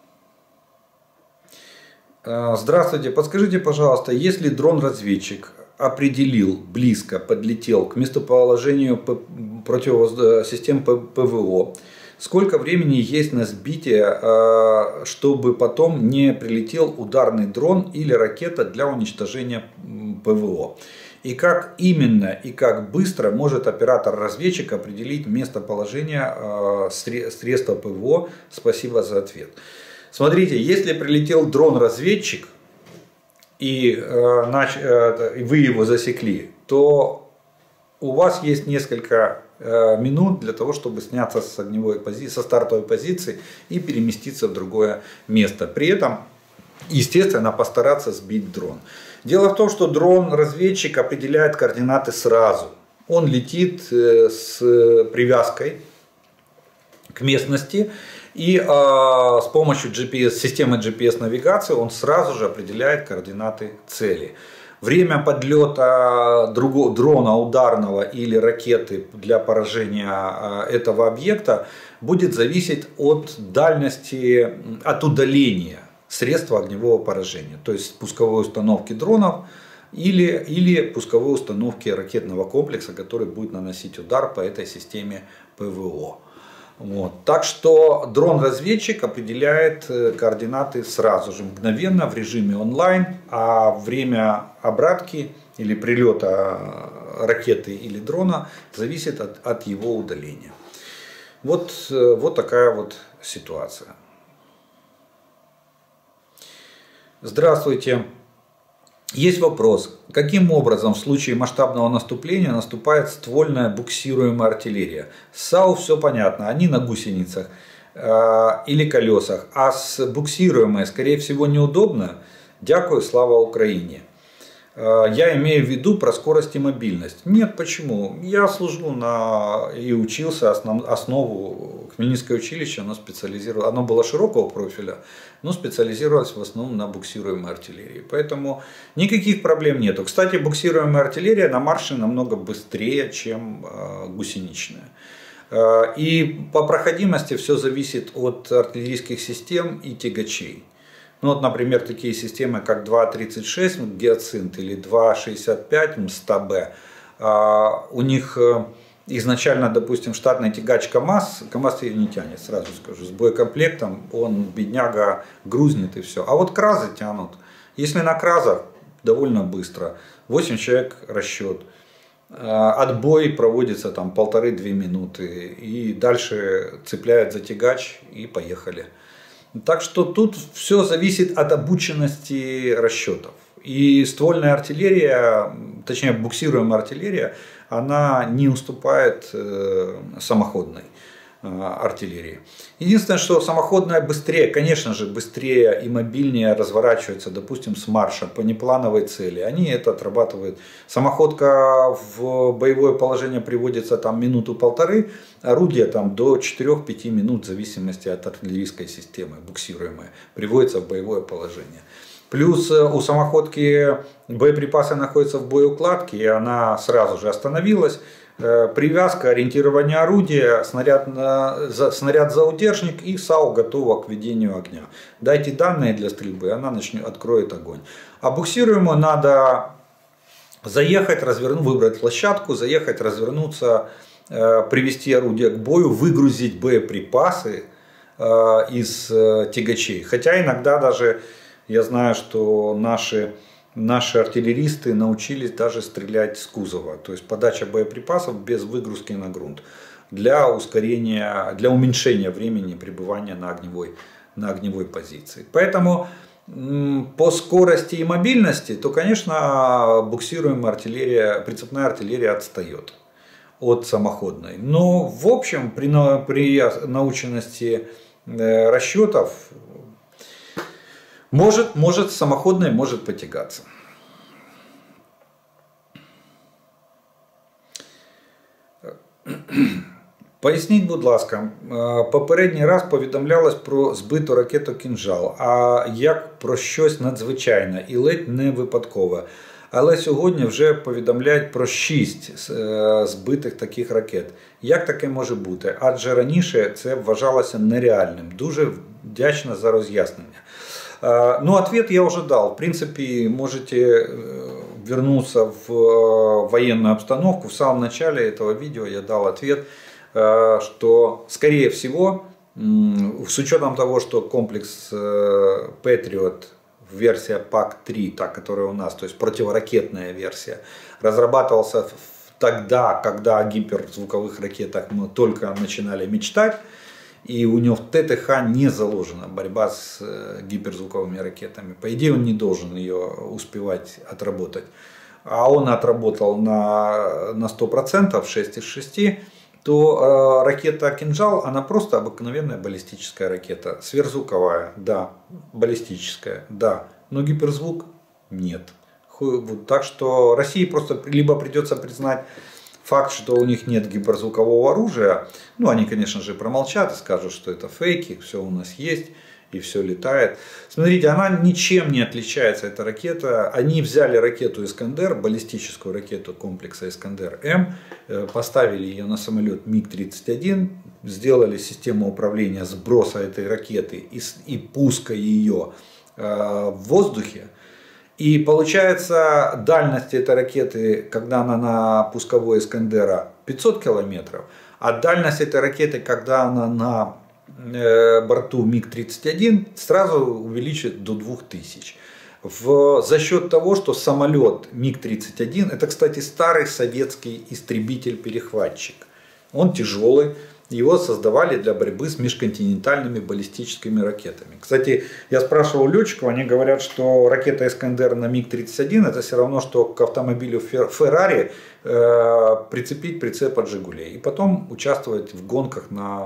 S1: Здравствуйте, подскажите, пожалуйста, есть ли дрон-разведчик? определил близко, подлетел к местоположению систем ПВО, сколько времени есть на сбитие, чтобы потом не прилетел ударный дрон или ракета для уничтожения ПВО. И как именно и как быстро может оператор-разведчик определить местоположение средства ПВО? Спасибо за ответ. Смотрите, если прилетел дрон-разведчик, и вы его засекли, то у вас есть несколько минут для того, чтобы сняться со стартовой позиции и переместиться в другое место. При этом, естественно, постараться сбить дрон. Дело в том, что дрон-разведчик определяет координаты сразу. Он летит с привязкой к местности. И с помощью системы GPS-навигации он сразу же определяет координаты цели. Время подлета дрона ударного или ракеты для поражения этого объекта будет зависеть от дальности, от удаления средства огневого поражения. То есть пусковой установки дронов или пусковой установки ракетного комплекса, который будет наносить удар по этой системе ПВО. Вот. Так что дрон-разведчик определяет координаты сразу же, мгновенно, в режиме онлайн, а время обратки или прилета ракеты или дрона зависит от его удаления. Вот такая вот ситуация. Здравствуйте. Есть вопрос, каким образом в случае масштабного наступления наступает ствольная буксируемая артиллерия? С САУ все понятно, они на гусеницах или колесах, а с буксируемой, скорее всего, неудобно. Дякую, слава Украине. Я имею в виду про скорость и мобильность. Нет, почему? Я служу и учился основу Хмельницкое училище, оно было широкого профиля, но специализировалось в основном на буксируемой артиллерии. Поэтому никаких проблем нету. Кстати, буксируемая артиллерия на марше намного быстрее, чем гусеничная. И по проходимости все зависит от артиллерийских систем и тягачей. Ну вот, например, такие системы, как 2.36 Гиацинт или 2.65 МСТБ, у них изначально, допустим, штатный тягач КАМАЗ ее не тянет, сразу скажу, с боекомплектом он, бедняга, грузнет и все. А вот КРАЗы тянут. Если на КРАЗах, довольно быстро, 8 человек расчет. Отбой проводится там 1,5-2 минуты, и дальше цепляют за тягач и поехали. Так что тут все зависит от обученности расчетов. И ствольная артиллерия, точнее буксируемая артиллерия, она не уступает самоходной артиллерии. Единственное, что самоходная быстрее, конечно же, быстрее и мобильнее разворачивается, допустим, с марша по неплановой цели. Они это отрабатывают. Самоходка в боевое положение приводится там минуту-полторы, орудие там до 4-5 минут в зависимости от артиллерийской системы, буксируемое, приводится в боевое положение. Плюс у самоходки боеприпасы находятся в боеукладке, и она сразу же остановилась. Привязка, ориентирование орудия, снаряд-заудержник, и САУ готова к ведению огня. Дайте данные для стрельбы, она откроет огонь. А буксируемую надо заехать, выбрать площадку, заехать, развернуться, привести орудие к бою, выгрузить боеприпасы из тягачей. Хотя иногда даже я знаю, что наши артиллеристы научились даже стрелять с кузова, то есть подача боеприпасов без выгрузки на грунт, для уменьшения времени пребывания на огневой позиции. Поэтому по скорости и мобильности, то, конечно, буксируемая артиллерия, прицепная артиллерия отстает от самоходной. Но в общем при наученности расчетов может самоходная может потягаться. Поясніть, будь ласка, попередній раз повідомлялось про збиту ракету «Кінжал», а як про щось надзвичайне і ледь не випадкове. Але сьогодні вже повідомляють про 6 збитих таких ракет. Як таке може бути? Адже раніше це вважалося нереальним. Дуже вдячна за роз'яснення. Ну, ответ я уже дал. В принципе, можете вернуться в военную обстановку. В самом начале этого видео я дал ответ, что, скорее всего, с учетом того, что комплекс Patriot, версия ПАК-3, та, которая у нас, то есть противоракетная версия, разрабатывался тогда, когда о гиперзвуковых ракетах мы только начинали мечтать, и у него в ТТХ не заложена борьба с гиперзвуковыми ракетами. По идее, он не должен ее успевать отработать. А он отработал на 100%, 6 из 6, то ракета «Кинжал», она просто обыкновенная баллистическая ракета. Сверхзвуковая, да. Баллистическая, да. Но гиперзвук нет. Так что России просто либо придется признать факт, что у них нет гиперзвукового оружия. Ну, они, конечно же, промолчат и скажут, что это фейки, все у нас есть и все летает. Смотрите, она ничем не отличается, эта ракета. Они взяли ракету «Искандер», баллистическую ракету комплекса «Искандер-М», поставили ее на самолет МиГ-31, сделали систему управления сброса этой ракеты и пуска ее в воздухе. И получается, дальность этой ракеты, когда она на пусковой «Искандера», 500 километров, а дальность этой ракеты, когда она на борту МиГ-31, сразу увеличит до 2000. За счет того, что самолет МиГ-31, это, кстати, старый советский истребитель-перехватчик. Он тяжелый. Его создавали для борьбы с межконтинентальными баллистическими ракетами. Кстати, я спрашивал летчиков, они говорят, что ракета «Искандер» на МиГ-31 это все равно, что к автомобилю «Феррари» прицепить прицеп от «Жигулей». И потом участвовать в гонках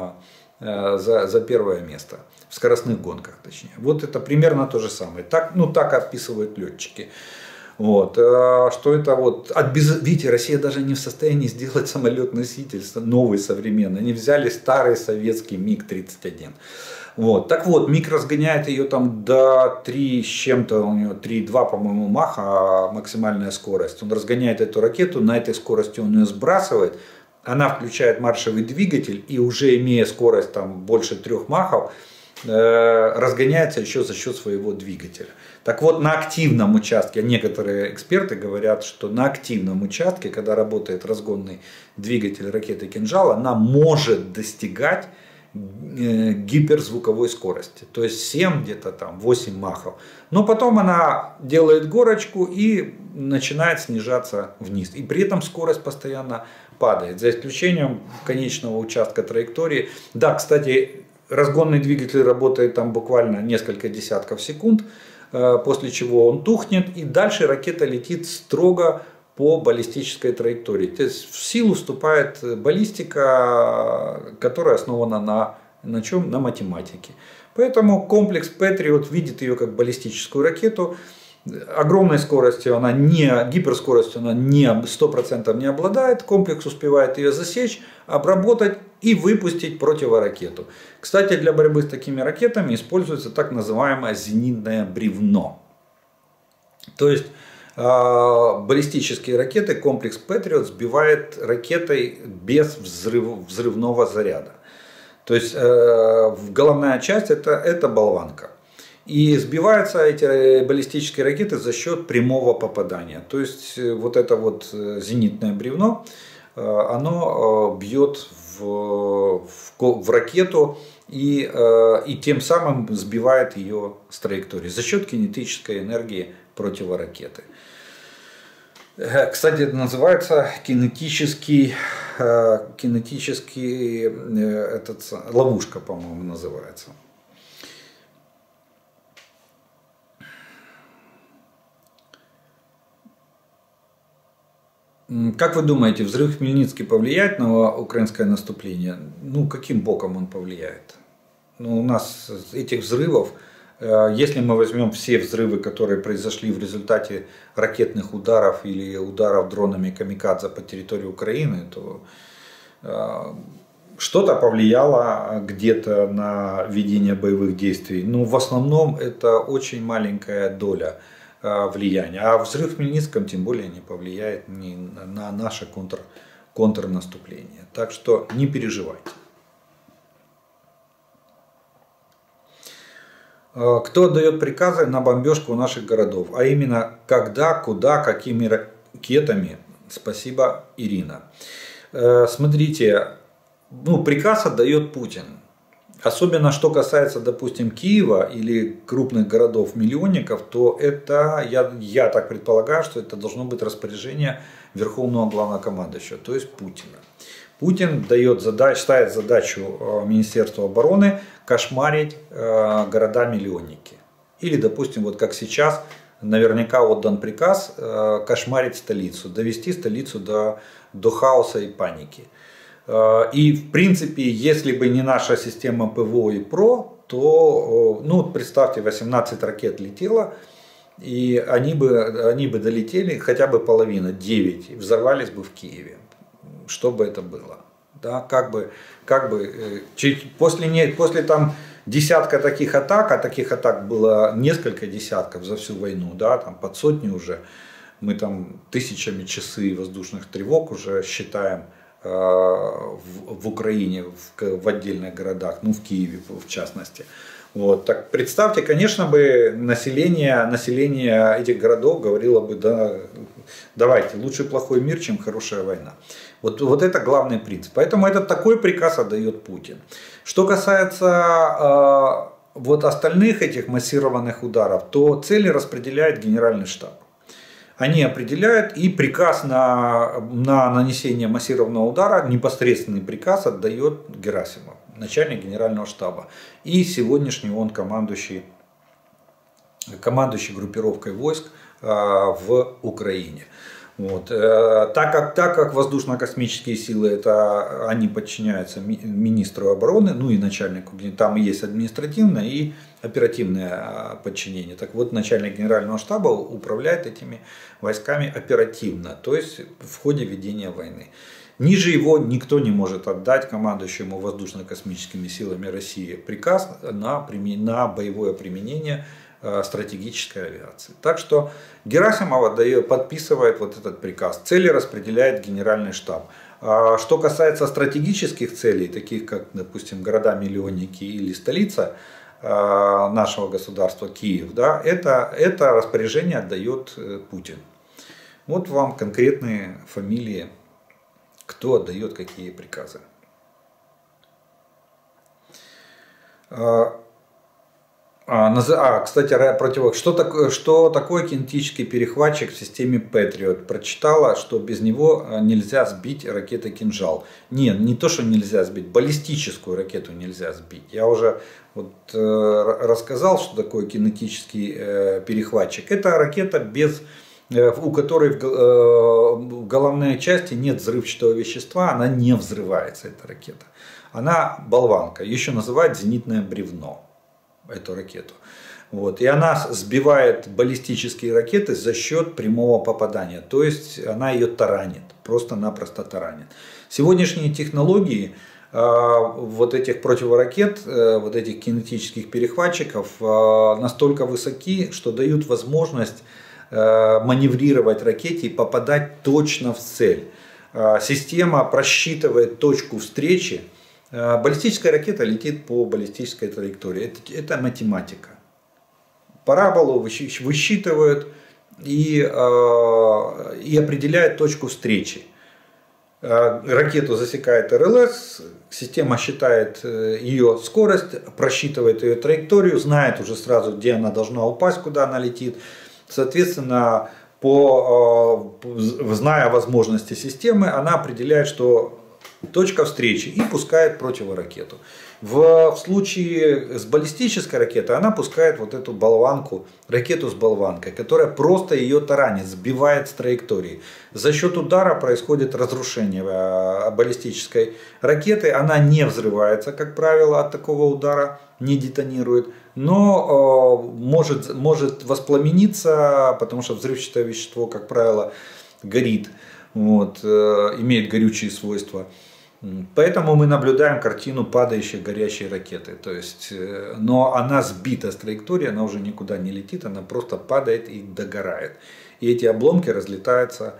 S1: за первое место. В скоростных гонках, точнее. Вот это примерно то же самое. Так описывают летчики. Вот, что это вот, видите, Россия даже не в состоянии сделать самолет-носитель новый, современный. Они взяли старый советский МиГ-31. Вот, так вот, МиГ разгоняет ее там до 3 с чем-то, у него 3,2, по-моему, маха максимальная скорость. Он разгоняет эту ракету, на этой скорости он ее сбрасывает. Она включает маршевый двигатель и уже имея скорость там больше 3 махов, разгоняется еще за счет своего двигателя. Так вот, на активном участке, некоторые эксперты говорят, что на активном участке, когда работает разгонный двигатель ракеты «Кинжал», она может достигать гиперзвуковой скорости, то есть 7 где-то там 8 махов. Но потом она делает горочку и начинает снижаться вниз. И при этом скорость постоянно падает, за исключением конечного участка траектории. Да, кстати, разгонный двигатель работает там буквально несколько десятков секунд, после чего он тухнет, и дальше ракета летит строго по баллистической траектории. То есть в силу вступает баллистика, которая основана на чем? На математике. Поэтому комплекс Patriot видит ее как баллистическую ракету. Огромной скоростью она гиперскоростью она 100% не обладает. Комплекс успевает ее засечь, обработать и выпустить противоракету. Кстати, для борьбы с такими ракетами используется так называемое зенитное бревно. То есть баллистические ракеты комплекс Patriot сбивает ракетой без взрывного заряда. То есть головная часть это болванка. И сбиваются эти баллистические ракеты за счет прямого попадания. То есть вот это вот зенитное бревно, оно бьет в ракету и тем самым сбивает ее с траектории за счет кинетической энергии противоракеты. Кстати, это называется ловушка, по-моему, называется. Как вы думаете, взрыв в Хмельницке повлияет на украинское наступление? Ну, каким боком он повлияет? Ну, у нас этих взрывов, если мы возьмем все взрывы, которые произошли в результате ракетных ударов или ударов дронами камикадзе по территории Украины, то что-то повлияло где-то на ведение боевых действий. Но в основном это очень маленькая доля влияния. А взрыв в Хмельницком тем более не повлияет ни на наше контрнаступление. Так что не переживайте. Кто отдает приказы на бомбежку наших городов, а именно когда, куда, какими ракетами? Спасибо, Ирина. Смотрите, приказ отдает Путин. Особенно, что касается, допустим, Киева или крупных городов-миллионников, то это, я так предполагаю, что это должно быть распоряжение Верховного Главнокомандующего, то есть Путина. Путин ставит задачу Министерству обороны кошмарить города-миллионники. Или, допустим, вот как сейчас, наверняка отдан приказ кошмарить столицу, довести столицу до хаоса и паники. И в принципе, если бы не наша система ПВО и ПРО, то, представьте, 18 ракет летело, и они бы долетели, хотя бы половина, 9, и взорвались бы в Киеве. Что бы это было? Да, после там десятка таких атак, а таких атак было несколько десятков за всю войну, да, там под сотню уже, мы там тысячами часы воздушных тревог уже считаем в Украине, в отдельных городах, в Киеве в частности. Вот. Так представьте, конечно бы население этих городов говорило бы, да, давайте, лучше плохой мир, чем хорошая война. Вот это главный принцип. Поэтому это такой приказ отдает Путин. Что касается остальных этих массированных ударов, то цели распределяет Генеральный штаб. Они определяют, и приказ на нанесение массированного удара, непосредственный приказ отдает Герасимов, начальник Генерального штаба. И сегодняшний он командующий группировкой войск в Украине. Вот. Так как воздушно-космические силы, они подчиняются министру обороны, и начальнику, там есть административное и оперативное подчинение. Так вот, начальник Генерального штаба управляет этими войсками оперативно, то есть в ходе ведения войны. Ниже его никто не может отдать командующему воздушно-космическими силами России приказ на боевое применение стратегической авиации. Так что Герасимов подписывает вот этот приказ. Цели распределяет Генеральный штаб. Что касается стратегических целей, таких как, допустим, города-миллионники или столица нашего государства Киев, да, это распоряжение отдает Путин. Вот вам конкретные фамилии, кто отдает какие приказы. Кстати, что такое кинетический перехватчик в системе Patriot? Прочитала, что без него нельзя сбить ракеты «Кинжал». Нет, не то, что нельзя сбить, баллистическую ракету нельзя сбить. Я уже рассказал, что такое кинетический перехватчик. Это ракета, у которой в головной части нет взрывчатого вещества, она не взрывается, эта ракета. Она болванка, еще называют зенитное бревно. Эту ракету. Вот. И она сбивает баллистические ракеты за счет прямого попадания. То есть она ее таранит, просто-напросто таранит. Сегодняшние технологии этих противоракет, этих кинетических перехватчиков настолько высоки, что дают возможность маневрировать ракете и попадать точно в цель. Система просчитывает точку встречи. Баллистическая ракета летит по баллистической траектории. Это математика. Параболу высчитывают и определяют точку встречи. Ракету засекает РЛС, система считает ее скорость, просчитывает ее траекторию, знает уже сразу, где она должна упасть, куда она летит. Соответственно, зная возможности системы, она определяет, что точка встречи, и пускает противоракету. В случае с баллистической ракетой она пускает вот эту болванку, ракету с болванкой, которая просто ее таранит, сбивает с траектории. За счет удара происходит разрушение баллистической ракеты. Она не взрывается, как правило, от такого удара, не детонирует, но может воспламениться, потому что взрывчатое вещество, как правило, горит, имеет горючие свойства. Поэтому мы наблюдаем картину падающей горящей ракеты. Но она сбита с траектории, она уже никуда не летит, она просто падает и догорает. И эти обломки разлетаются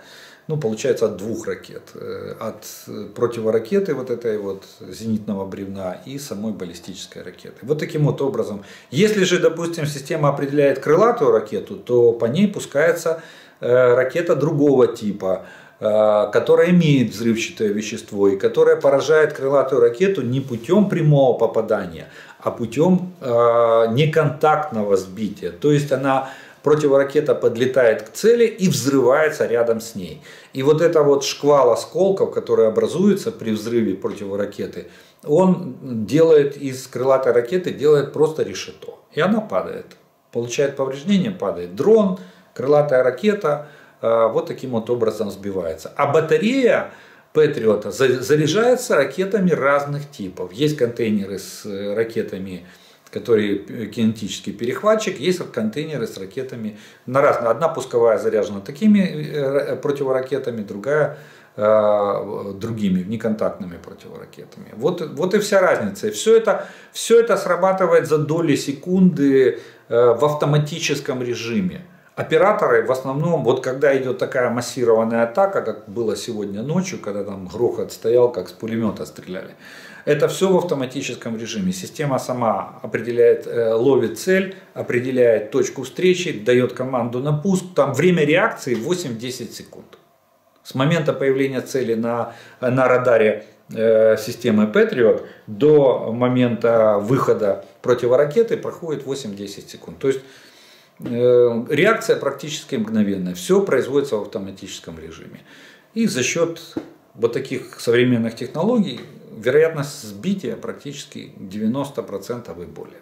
S1: ну, получается от двух ракет. От противоракеты вот этой вот зенитного бревна и самой баллистической ракеты. Вот таким вот образом. Если же, допустим, система определяет крылатую ракету, то по ней пускается ракета другого типа, которая имеет взрывчатое вещество и которая поражает крылатую ракету не путем прямого попадания, а путем неконтактного сбития. То есть противоракета подлетает к цели и взрывается рядом с ней. И вот это вот шквал осколков, который образуется при взрыве противоракеты, он делает из крылатой ракеты просто решето. И она падает. Получает повреждение, падает дрон, крылатая ракета, вот таким вот образом сбивается. А батарея Патриота заряжается ракетами разных типов. Есть контейнеры с ракетами, которые кинетический перехватчик, есть контейнеры с ракетами на разные. Одна пусковая заряжена такими противоракетами, другая другими неконтактными противоракетами. Вот и вся разница. И все это срабатывает за доли секунды в автоматическом режиме. Операторы в основном, вот когда идет такая массированная атака, как было сегодня ночью, когда там грохот стоял, как с пулемета стреляли, это все в автоматическом режиме. Система сама определяет, ловит цель, определяет точку встречи, дает команду на пуск. Там время реакции 8-10 секунд. С момента появления цели на радаре системы Patriot до момента выхода противоракеты проходит 8-10 секунд. То есть реакция практически мгновенная. Все производится в автоматическом режиме. И за счет вот таких современных технологий вероятность сбития практически 90% и более.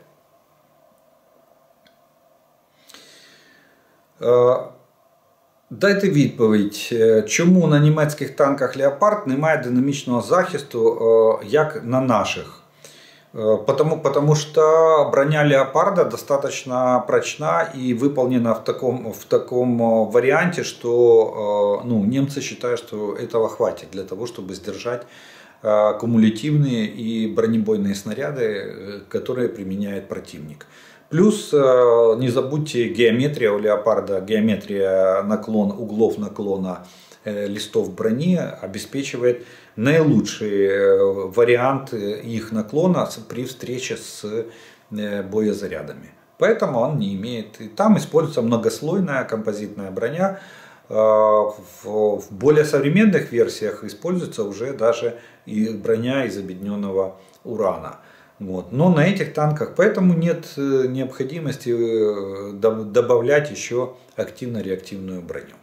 S1: Дайте відповідь, чому на німецьких танках Leopard немає динамічного захисту, як на наших? Потому что броня Леопарда достаточно прочна и выполнена в таком варианте, что немцы считают, что этого хватит для того, чтобы сдержать кумулятивные и бронебойные снаряды, которые применяет противник. Плюс не забудьте геометрия у Леопарда, геометрия углов наклона листов брони обеспечивает наилучший вариант их наклона при встрече с боезарядами. Поэтому он не имеет. И там используется многослойная композитная броня. В более современных версиях используется уже даже и броня из объединенного урана. Вот. Но на этих танках поэтому нет необходимости добавлять еще активно-реактивную броню.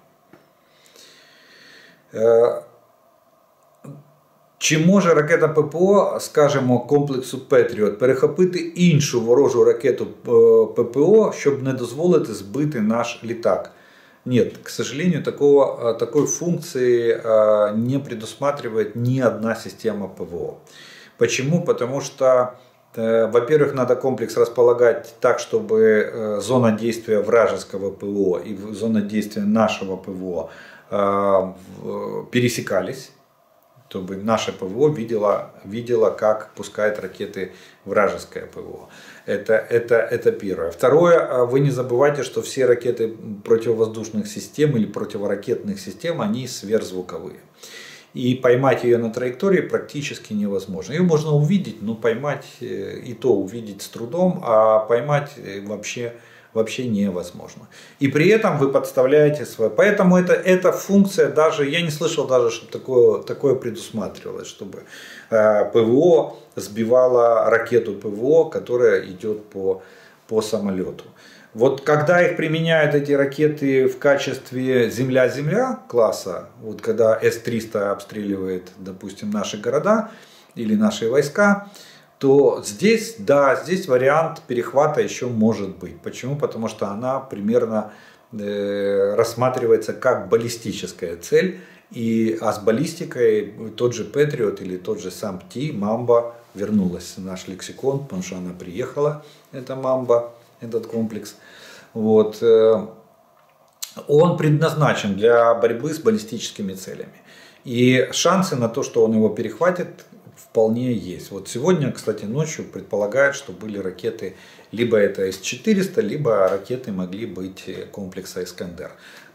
S1: Чи може ракета ППО, скажімо, комплексу Patriot перехопити іншу ворожу ракету ППО, щоб не дозволити збити наш літак? Нет, к сожалению, такой функции не предусматривает ни одна система ПВО. Почему? Потому что, во-первых, надо комплекс располагать так, чтобы зона действия вражеского ПВО и зона действия нашего ПВО пересекались, чтобы наше ПВО видело, как пускает ракеты вражеское ПВО. Это первое. Второе, вы не забывайте, что все ракеты противовоздушных систем или противоракетных систем, они сверхзвуковые. И поймать ее на траектории практически невозможно. Ее можно увидеть, но поймать и то увидеть с трудом, а поймать вообще невозможно. И при этом вы подставляете свое. Поэтому эта функция даже, я не слышал даже, чтобы такое предусматривалось, чтобы ПВО сбивала ракету ПВО, которая идет по самолету. Вот когда их применяют, эти ракеты, в качестве Земля-Земля класса, вот когда С-300 обстреливает, допустим, наши города или наши войска, то здесь вариант перехвата еще может быть. Почему? Потому что она примерно рассматривается как баллистическая цель. А с баллистикой тот же Patriot или тот же SAMP-T, Мамба, вернулась в наш лексикон, потому что она приехала, эта Мамба, этот комплекс. Вот. Он предназначен для борьбы с баллистическими целями. И шансы на то, что он его перехватит, вполне есть. Вот сегодня, кстати, ночью предполагают, что были ракеты, либо это С-400, либо ракеты могли быть комплекса Искандер.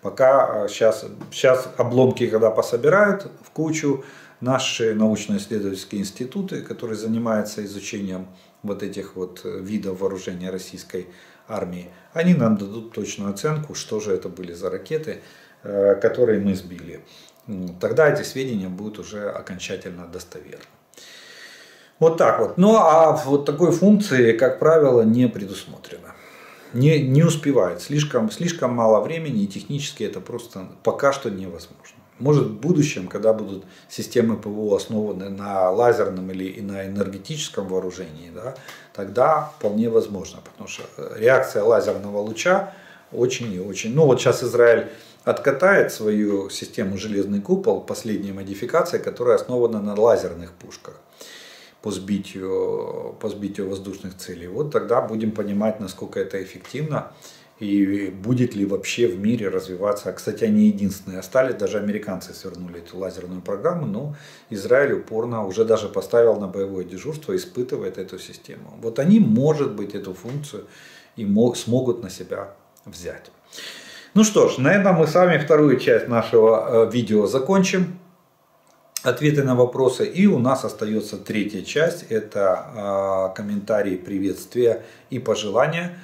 S1: Пока сейчас обломки, когда пособирают в кучу, наши научно-исследовательские институты, которые занимаются изучением вот этих вот видов вооружения российской армии, они нам дадут точную оценку, что же это были за ракеты, которые мы сбили. Тогда эти сведения будут уже окончательно достоверны. Вот так вот. Ну а вот такой функции, как правило, не предусмотрено. Не успевает. Слишком мало времени, и технически это просто пока что невозможно. Может, в будущем, когда будут системы ПВО основаны на лазерном или на энергетическом вооружении, да, тогда вполне возможно. Потому что реакция лазерного луча очень и очень... Ну вот сейчас Израиль откатает свою систему «Железный купол», последняя модификация, которая основана на лазерных пушках по сбитию воздушных целей. Вот тогда будем понимать, насколько это эффективно и будет ли вообще в мире развиваться. Кстати, они единственные остались, даже американцы свернули эту лазерную программу, но Израиль упорно уже даже поставил на боевое дежурство, испытывает эту систему. Вот они, может быть, эту функцию и смогут на себя взять. Ну что ж, на этом мы с вами вторую часть нашего видео закончим. Ответы на вопросы. И у нас остается третья часть. Это комментарии, приветствия и пожелания,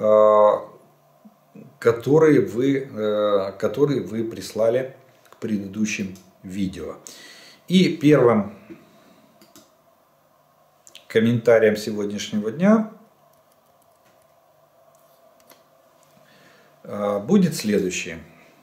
S1: которые вы прислали к предыдущим видео. И первым комментарием сегодняшнего дня будет следующее.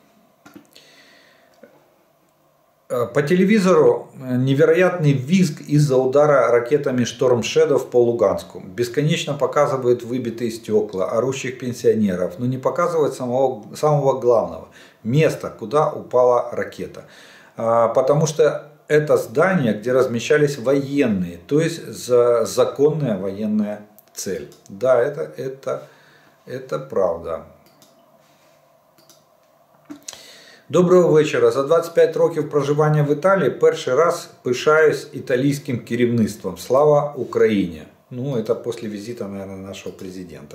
S1: По телевизору невероятный визг из-за удара ракетами Storm Shadow по Луганску. Бесконечно показывают выбитые стекла, орущих пенсионеров, но не показывают самого главного – места, куда упала ракета. Потому что это здание, где размещались военные, то есть законная военная цель. Да, это правда. Доброго вечора. За 25 років проживання в Італії перший раз пишаюсь італійським керівництвом. Слава Україні. Ну, это после визита, наверное, нашего президента.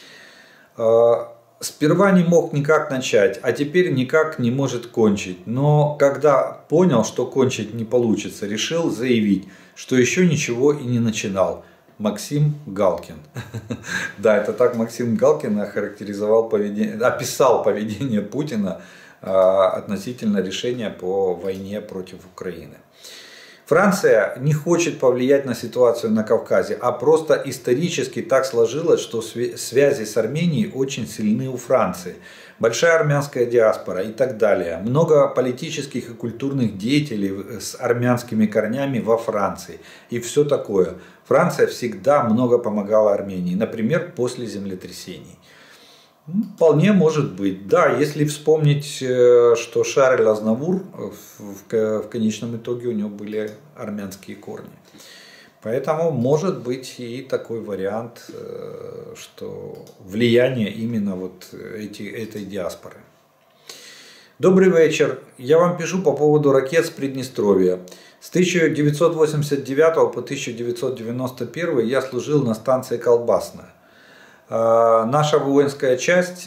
S1: Сперва не мог никак начать, а теперь никак не может кончить. Но когда понял, что кончить не получится, решил заявить, что еще ничего и не начинал. Максим Галкин. Да, это так Максим Галкин описал поведение Путина относительно решения по войне против Украины. Франция не хочет повлиять на ситуацию на Кавказе, а просто исторически так сложилось, что связи с Арменией очень сильны у Франции. Большая армянская диаспора и так далее. Много политических и культурных деятелей с армянскими корнями во Франции. И все такое. Франция всегда много помогала Армении, например, после землетрясений. Вполне может быть. Да, если вспомнить, что Шарль Азнавур в конечном итоге у него были армянские корни. Поэтому может быть и такой вариант, что влияние именно вот этой диаспоры. Добрый вечер. Я вам пишу по поводу ракет с Приднестровья. С 1989 по 1991 я служил на станции Колбасная. Наша воинская часть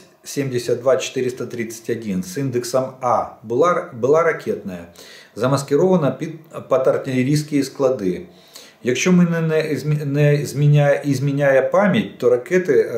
S1: 72431 с индексом А была ракетная, замаскирована под артилерійські склади. Якщо мене не зміняє пам'ять, то ракети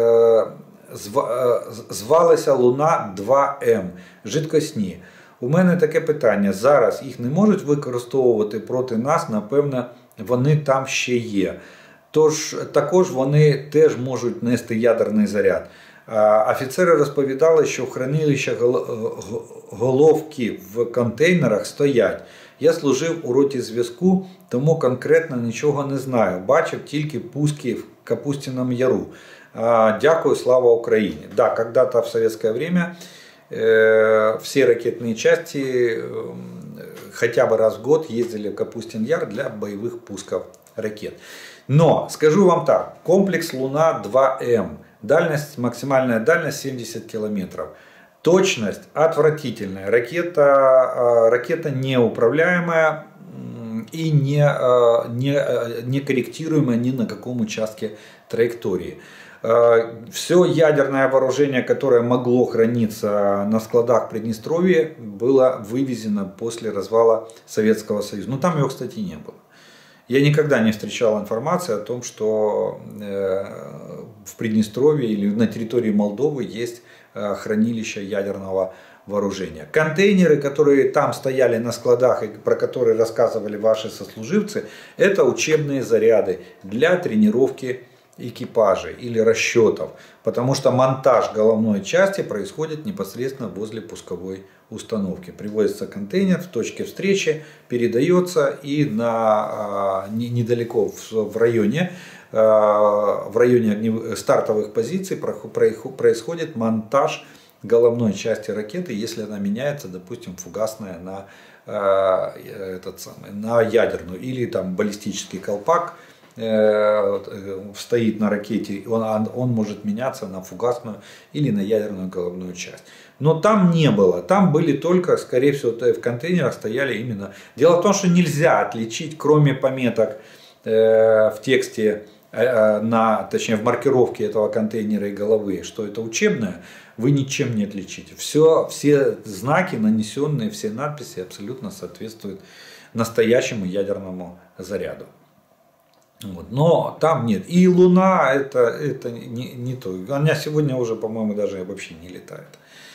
S1: звалися Луна-2М, жидкосні. У мене таке питання, зараз їх не можуть використовувати проти нас, напевно, вони там ще є. Тож також вони теж можуть нести ядерний заряд. Офіцери розповідали, що в хранилищах головки в контейнерах стоять. Я служив у роті зв'язку, тому конкретно нічого не знаю. Бачив тільки пуски в Капустиному Яру. Дякую, слава Україні. Да, когда-то в советское время все ракетные части хотя бы раз в год ездили в Капустин Яр для боевых пусков ракет. Но, скажу вам так, комплекс Луна-2М, максимальная дальность 70 километров. Точность отвратительная. Ракета неуправляемая и не корректируемая ни на каком участке траектории. Все ядерное вооружение, которое могло храниться на складах Приднестровья, было вывезено после развала Советского Союза. Но там его, кстати, не было. Я никогда не встречал информации о том, что в Приднестровье или на территории Молдовы есть хранилище ядерного вооружения. Контейнеры, которые там стояли на складах и про которые рассказывали ваши сослуживцы, это учебные заряды для тренировки экипажей или расчетов, потому что монтаж головной части происходит непосредственно возле пусковой установки. Привозится контейнер в точке встречи, передается и недалеко в районе стартовых позиций происходит монтаж головной части ракеты, если она меняется, допустим, фугасная на ядерную, или там баллистический колпак стоит на ракете, он может меняться на фугасную или на ядерную головную часть. Но там не было, там были только, скорее всего, в контейнерах стояли именно. Дело в том, что нельзя отличить, кроме пометок в тексте, точнее в маркировке этого контейнера и головы, что это учебное, вы ничем не отличите. Все знаки нанесенные, все надписи абсолютно соответствуют настоящему ядерному заряду. Вот. Но там нет. И Луна это не то. Она сегодня уже, по-моему, даже вообще не летает.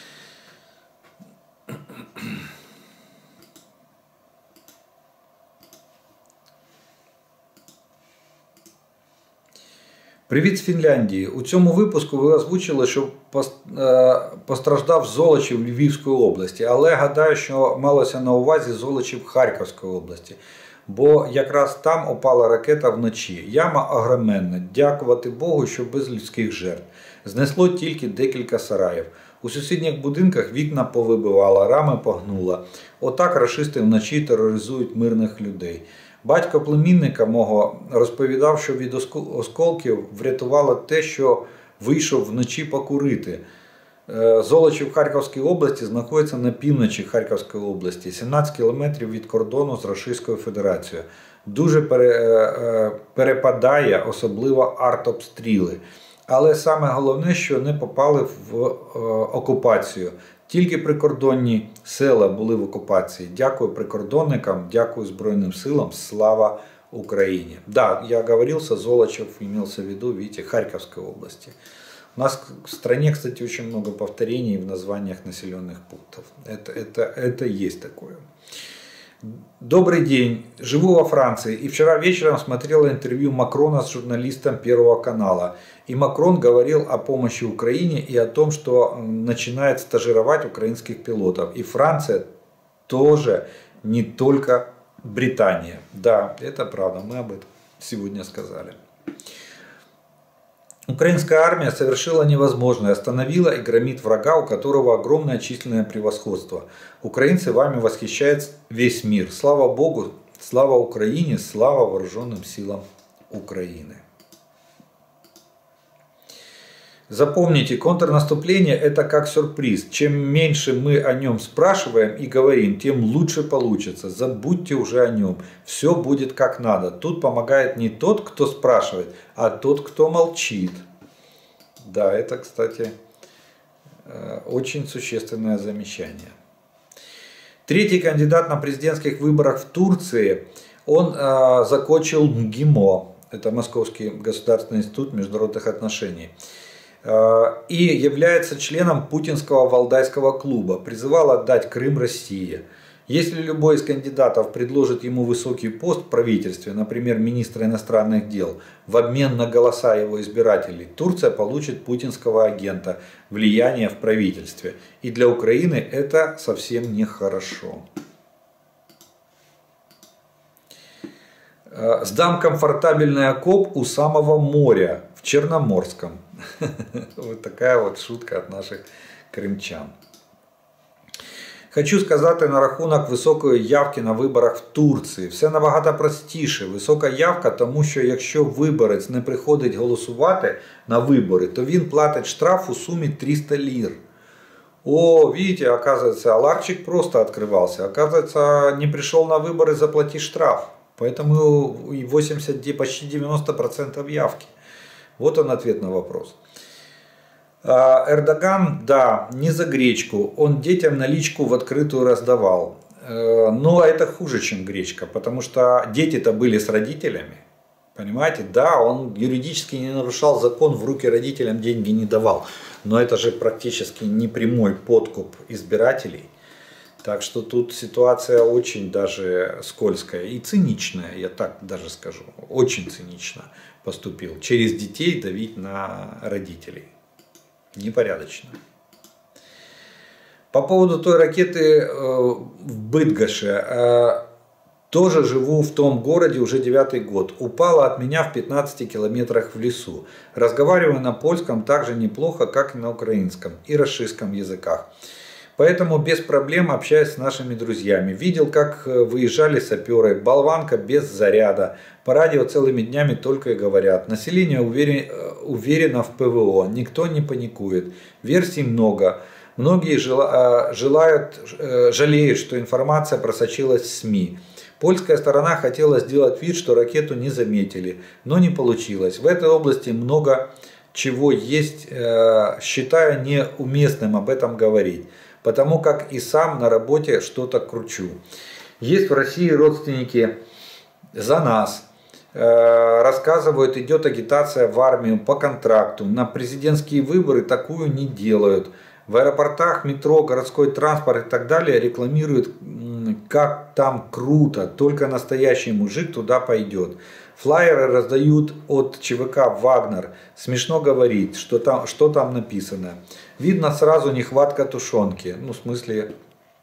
S1: Привіт з Фінляндії. У цьому випуску ви озвучили, що постраждав Золочів Львівської області, але гадаю, що малося на увазі Золочів Харківської області. Бо якраз там упала ракета вночі. Яма огроменна. Дякувати Богу, що без людських жертв. Знесло тільки декілька сараїв. У сусідніх будинках вікна повибивало, рами погнуло. Отак рашисти вночі тероризують мирних людей. Батько племінника мого розповідав, що від осколків врятувало те, що вийшов вночі покурити. Золочів в Харківській області знаходиться на півночі Харківської області, 17 кілометрів від кордону з Російською Федерацією. Дуже перепадає, особливо артобстріли. Але саме головне, що не попали в окупацію. Тільки прикордонні села були в окупації. Дякую прикордонникам, дякую Збройним силам, слава Украине. Да, я оговорился, Золочев имелся в виду, видите, Харьковской области. У нас в стране, кстати, очень много повторений в названиях населенных пунктов. Это есть такое. Добрый день. Живу во Франции и вчера вечером смотрела интервью Макрона с журналистом Первого канала. И Макрон говорил о помощи Украине и о том, что начинает стажировать украинских пилотов. И Франция тоже, не только Британия. Да, это правда, мы об этом сегодня сказали. Украинская армия совершила невозможное, остановила и громит врага, у которого огромное численное превосходство. Украинцы вами восхищает весь мир. Слава Богу, слава Украине, слава вооруженным силам Украины. Запомните, контрнаступление это как сюрприз. Чем меньше мы о нем спрашиваем и говорим, тем лучше получится. Забудьте уже о нем. Все будет как надо. Тут помогает не тот, кто спрашивает, а тот, кто молчит. Да, это, кстати, очень существенное замечание. Третий кандидат на президентских выборах в Турции, он закончил МГИМО. Это Московский государственный институт международных отношений. И является членом путинского Валдайского клуба. Призывал отдать Крым России. Если любой из кандидатов предложит ему высокий пост в правительстве, например, министра иностранных дел, в обмен на голоса его избирателей, Турция получит путинского агента, влияние в правительстве. И для Украины это совсем нехорошо. Сдам комфортабельный окоп у самого моря в Черноморском. Вот такая вот шутка от наших кримчан. Хочу сказати на рахунок високої явки на виборах в Турції. Все набагато простіше. Висока явка, тому що якщо виборець не приходить голосувати на вибори, то він платить штраф у сумі 300 лир. О, видите, оказывается, ларчик просто открывался. Оказывается, не пришел на выборы, заплати штраф. Поэтому 80, почти 90% явки. Вот он ответ на вопрос. Эрдоган, да, не за гречку, он детям наличку в открытую раздавал. Но это хуже, чем гречка, потому что дети-то были с родителями. Понимаете, да, он юридически не нарушал закон, в руки родителям деньги не давал. Но это же практически не прямой подкуп избирателей. Так что тут ситуация очень даже скользкая и циничная, я так даже скажу. Очень цинично поступил. Через детей давить на родителей. Непорядочно. По поводу той ракеты в Быдгоше. Тоже живу в том городе уже 9-й год. Упала от меня в 15 километрах в лесу. Разговариваю на польском так же неплохо, как и на украинском и рашистском языках. Поэтому без проблем общаюсь с нашими друзьями. Видел, как выезжали саперы. Болванка без заряда. По радио целыми днями только и говорят. Население уверено в ПВО. Никто не паникует. Версий много. Многие жалеют, что информация просочилась в СМИ. Польская сторона хотела сделать вид, что ракету не заметили, но не получилось. В этой области много чего есть, считаю неуместным об этом говорить, потому как и сам на работе что-то кручу. Есть в России родственники за нас. Рассказывают, идет агитация в армию по контракту. На президентские выборы такую не делают. В аэропортах, метро, городской транспорт и так далее рекламируют, как там круто, только настоящий мужик туда пойдет. Флайеры раздают от ЧВК «Вагнер». Смешно говорить, что там написано. Видно сразу нехватка тушенки, ну в смысле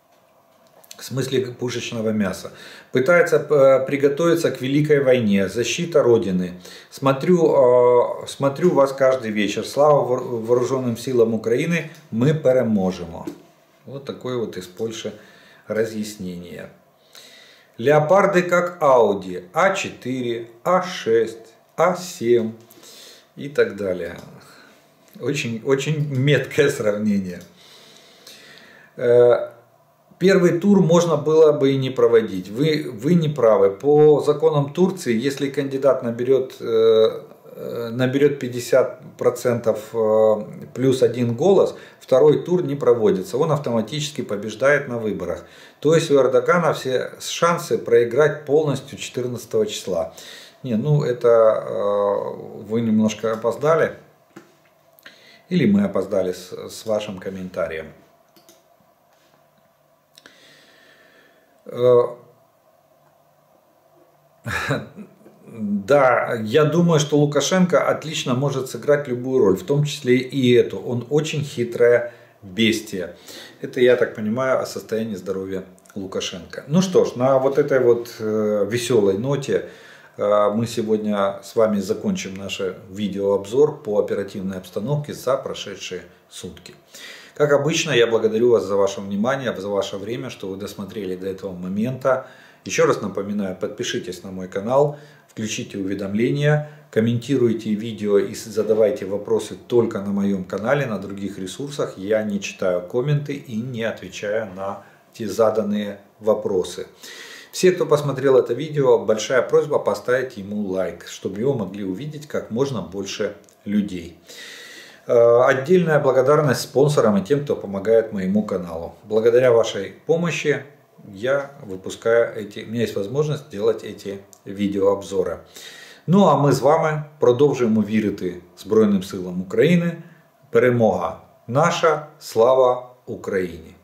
S1: пушечного мяса. Пытается приготовиться к Великой войне, защита Родины. Смотрю вас каждый вечер. Слава вооруженным силам Украины, мы переможемо. Вот такое вот из Польши разъяснение. Леопарды как Ауди, А4, А6, А7 и так далее. Очень, очень меткое сравнение. Первый тур можно было бы и не проводить. Вы не правы. По законам Турции, если кандидат наберет 50% плюс 1 голос, второй тур не проводится. Он автоматически побеждает на выборах. То есть у Эрдогана все шансы проиграть полностью 14 числа. Не, ну это вы немножко опоздали. Или мы опоздали с вашим комментарием. Да, я думаю, что Лукашенко отлично может сыграть любую роль, в том числе и эту. Он очень хитрое бестие. Это, я так понимаю, о состоянии здоровья Лукашенко. Ну что ж, на вот этой вот веселой ноте мы сегодня с вами закончим наш видеообзор по оперативной обстановке за прошедшие сутки. Как обычно, я благодарю вас за ваше внимание, за ваше время, что вы досмотрели до этого момента. Еще раз напоминаю, подпишитесь на мой канал, включите уведомления, комментируйте видео и задавайте вопросы только на моем канале, на других ресурсах. Я не читаю комменты и не отвечаю на те заданные вопросы. Все, кто посмотрел это видео, большая просьба поставить ему лайк, чтобы его могли увидеть как можно больше людей. Отдельная благодарность спонсорам и тем, кто помогает моему каналу. Благодаря вашей помощи я выпускаю у меня есть возможность делать эти відеообзори. Ну а ми з вами продовжуємо вірити Збройним силам України. Перемога наша, слава Україні!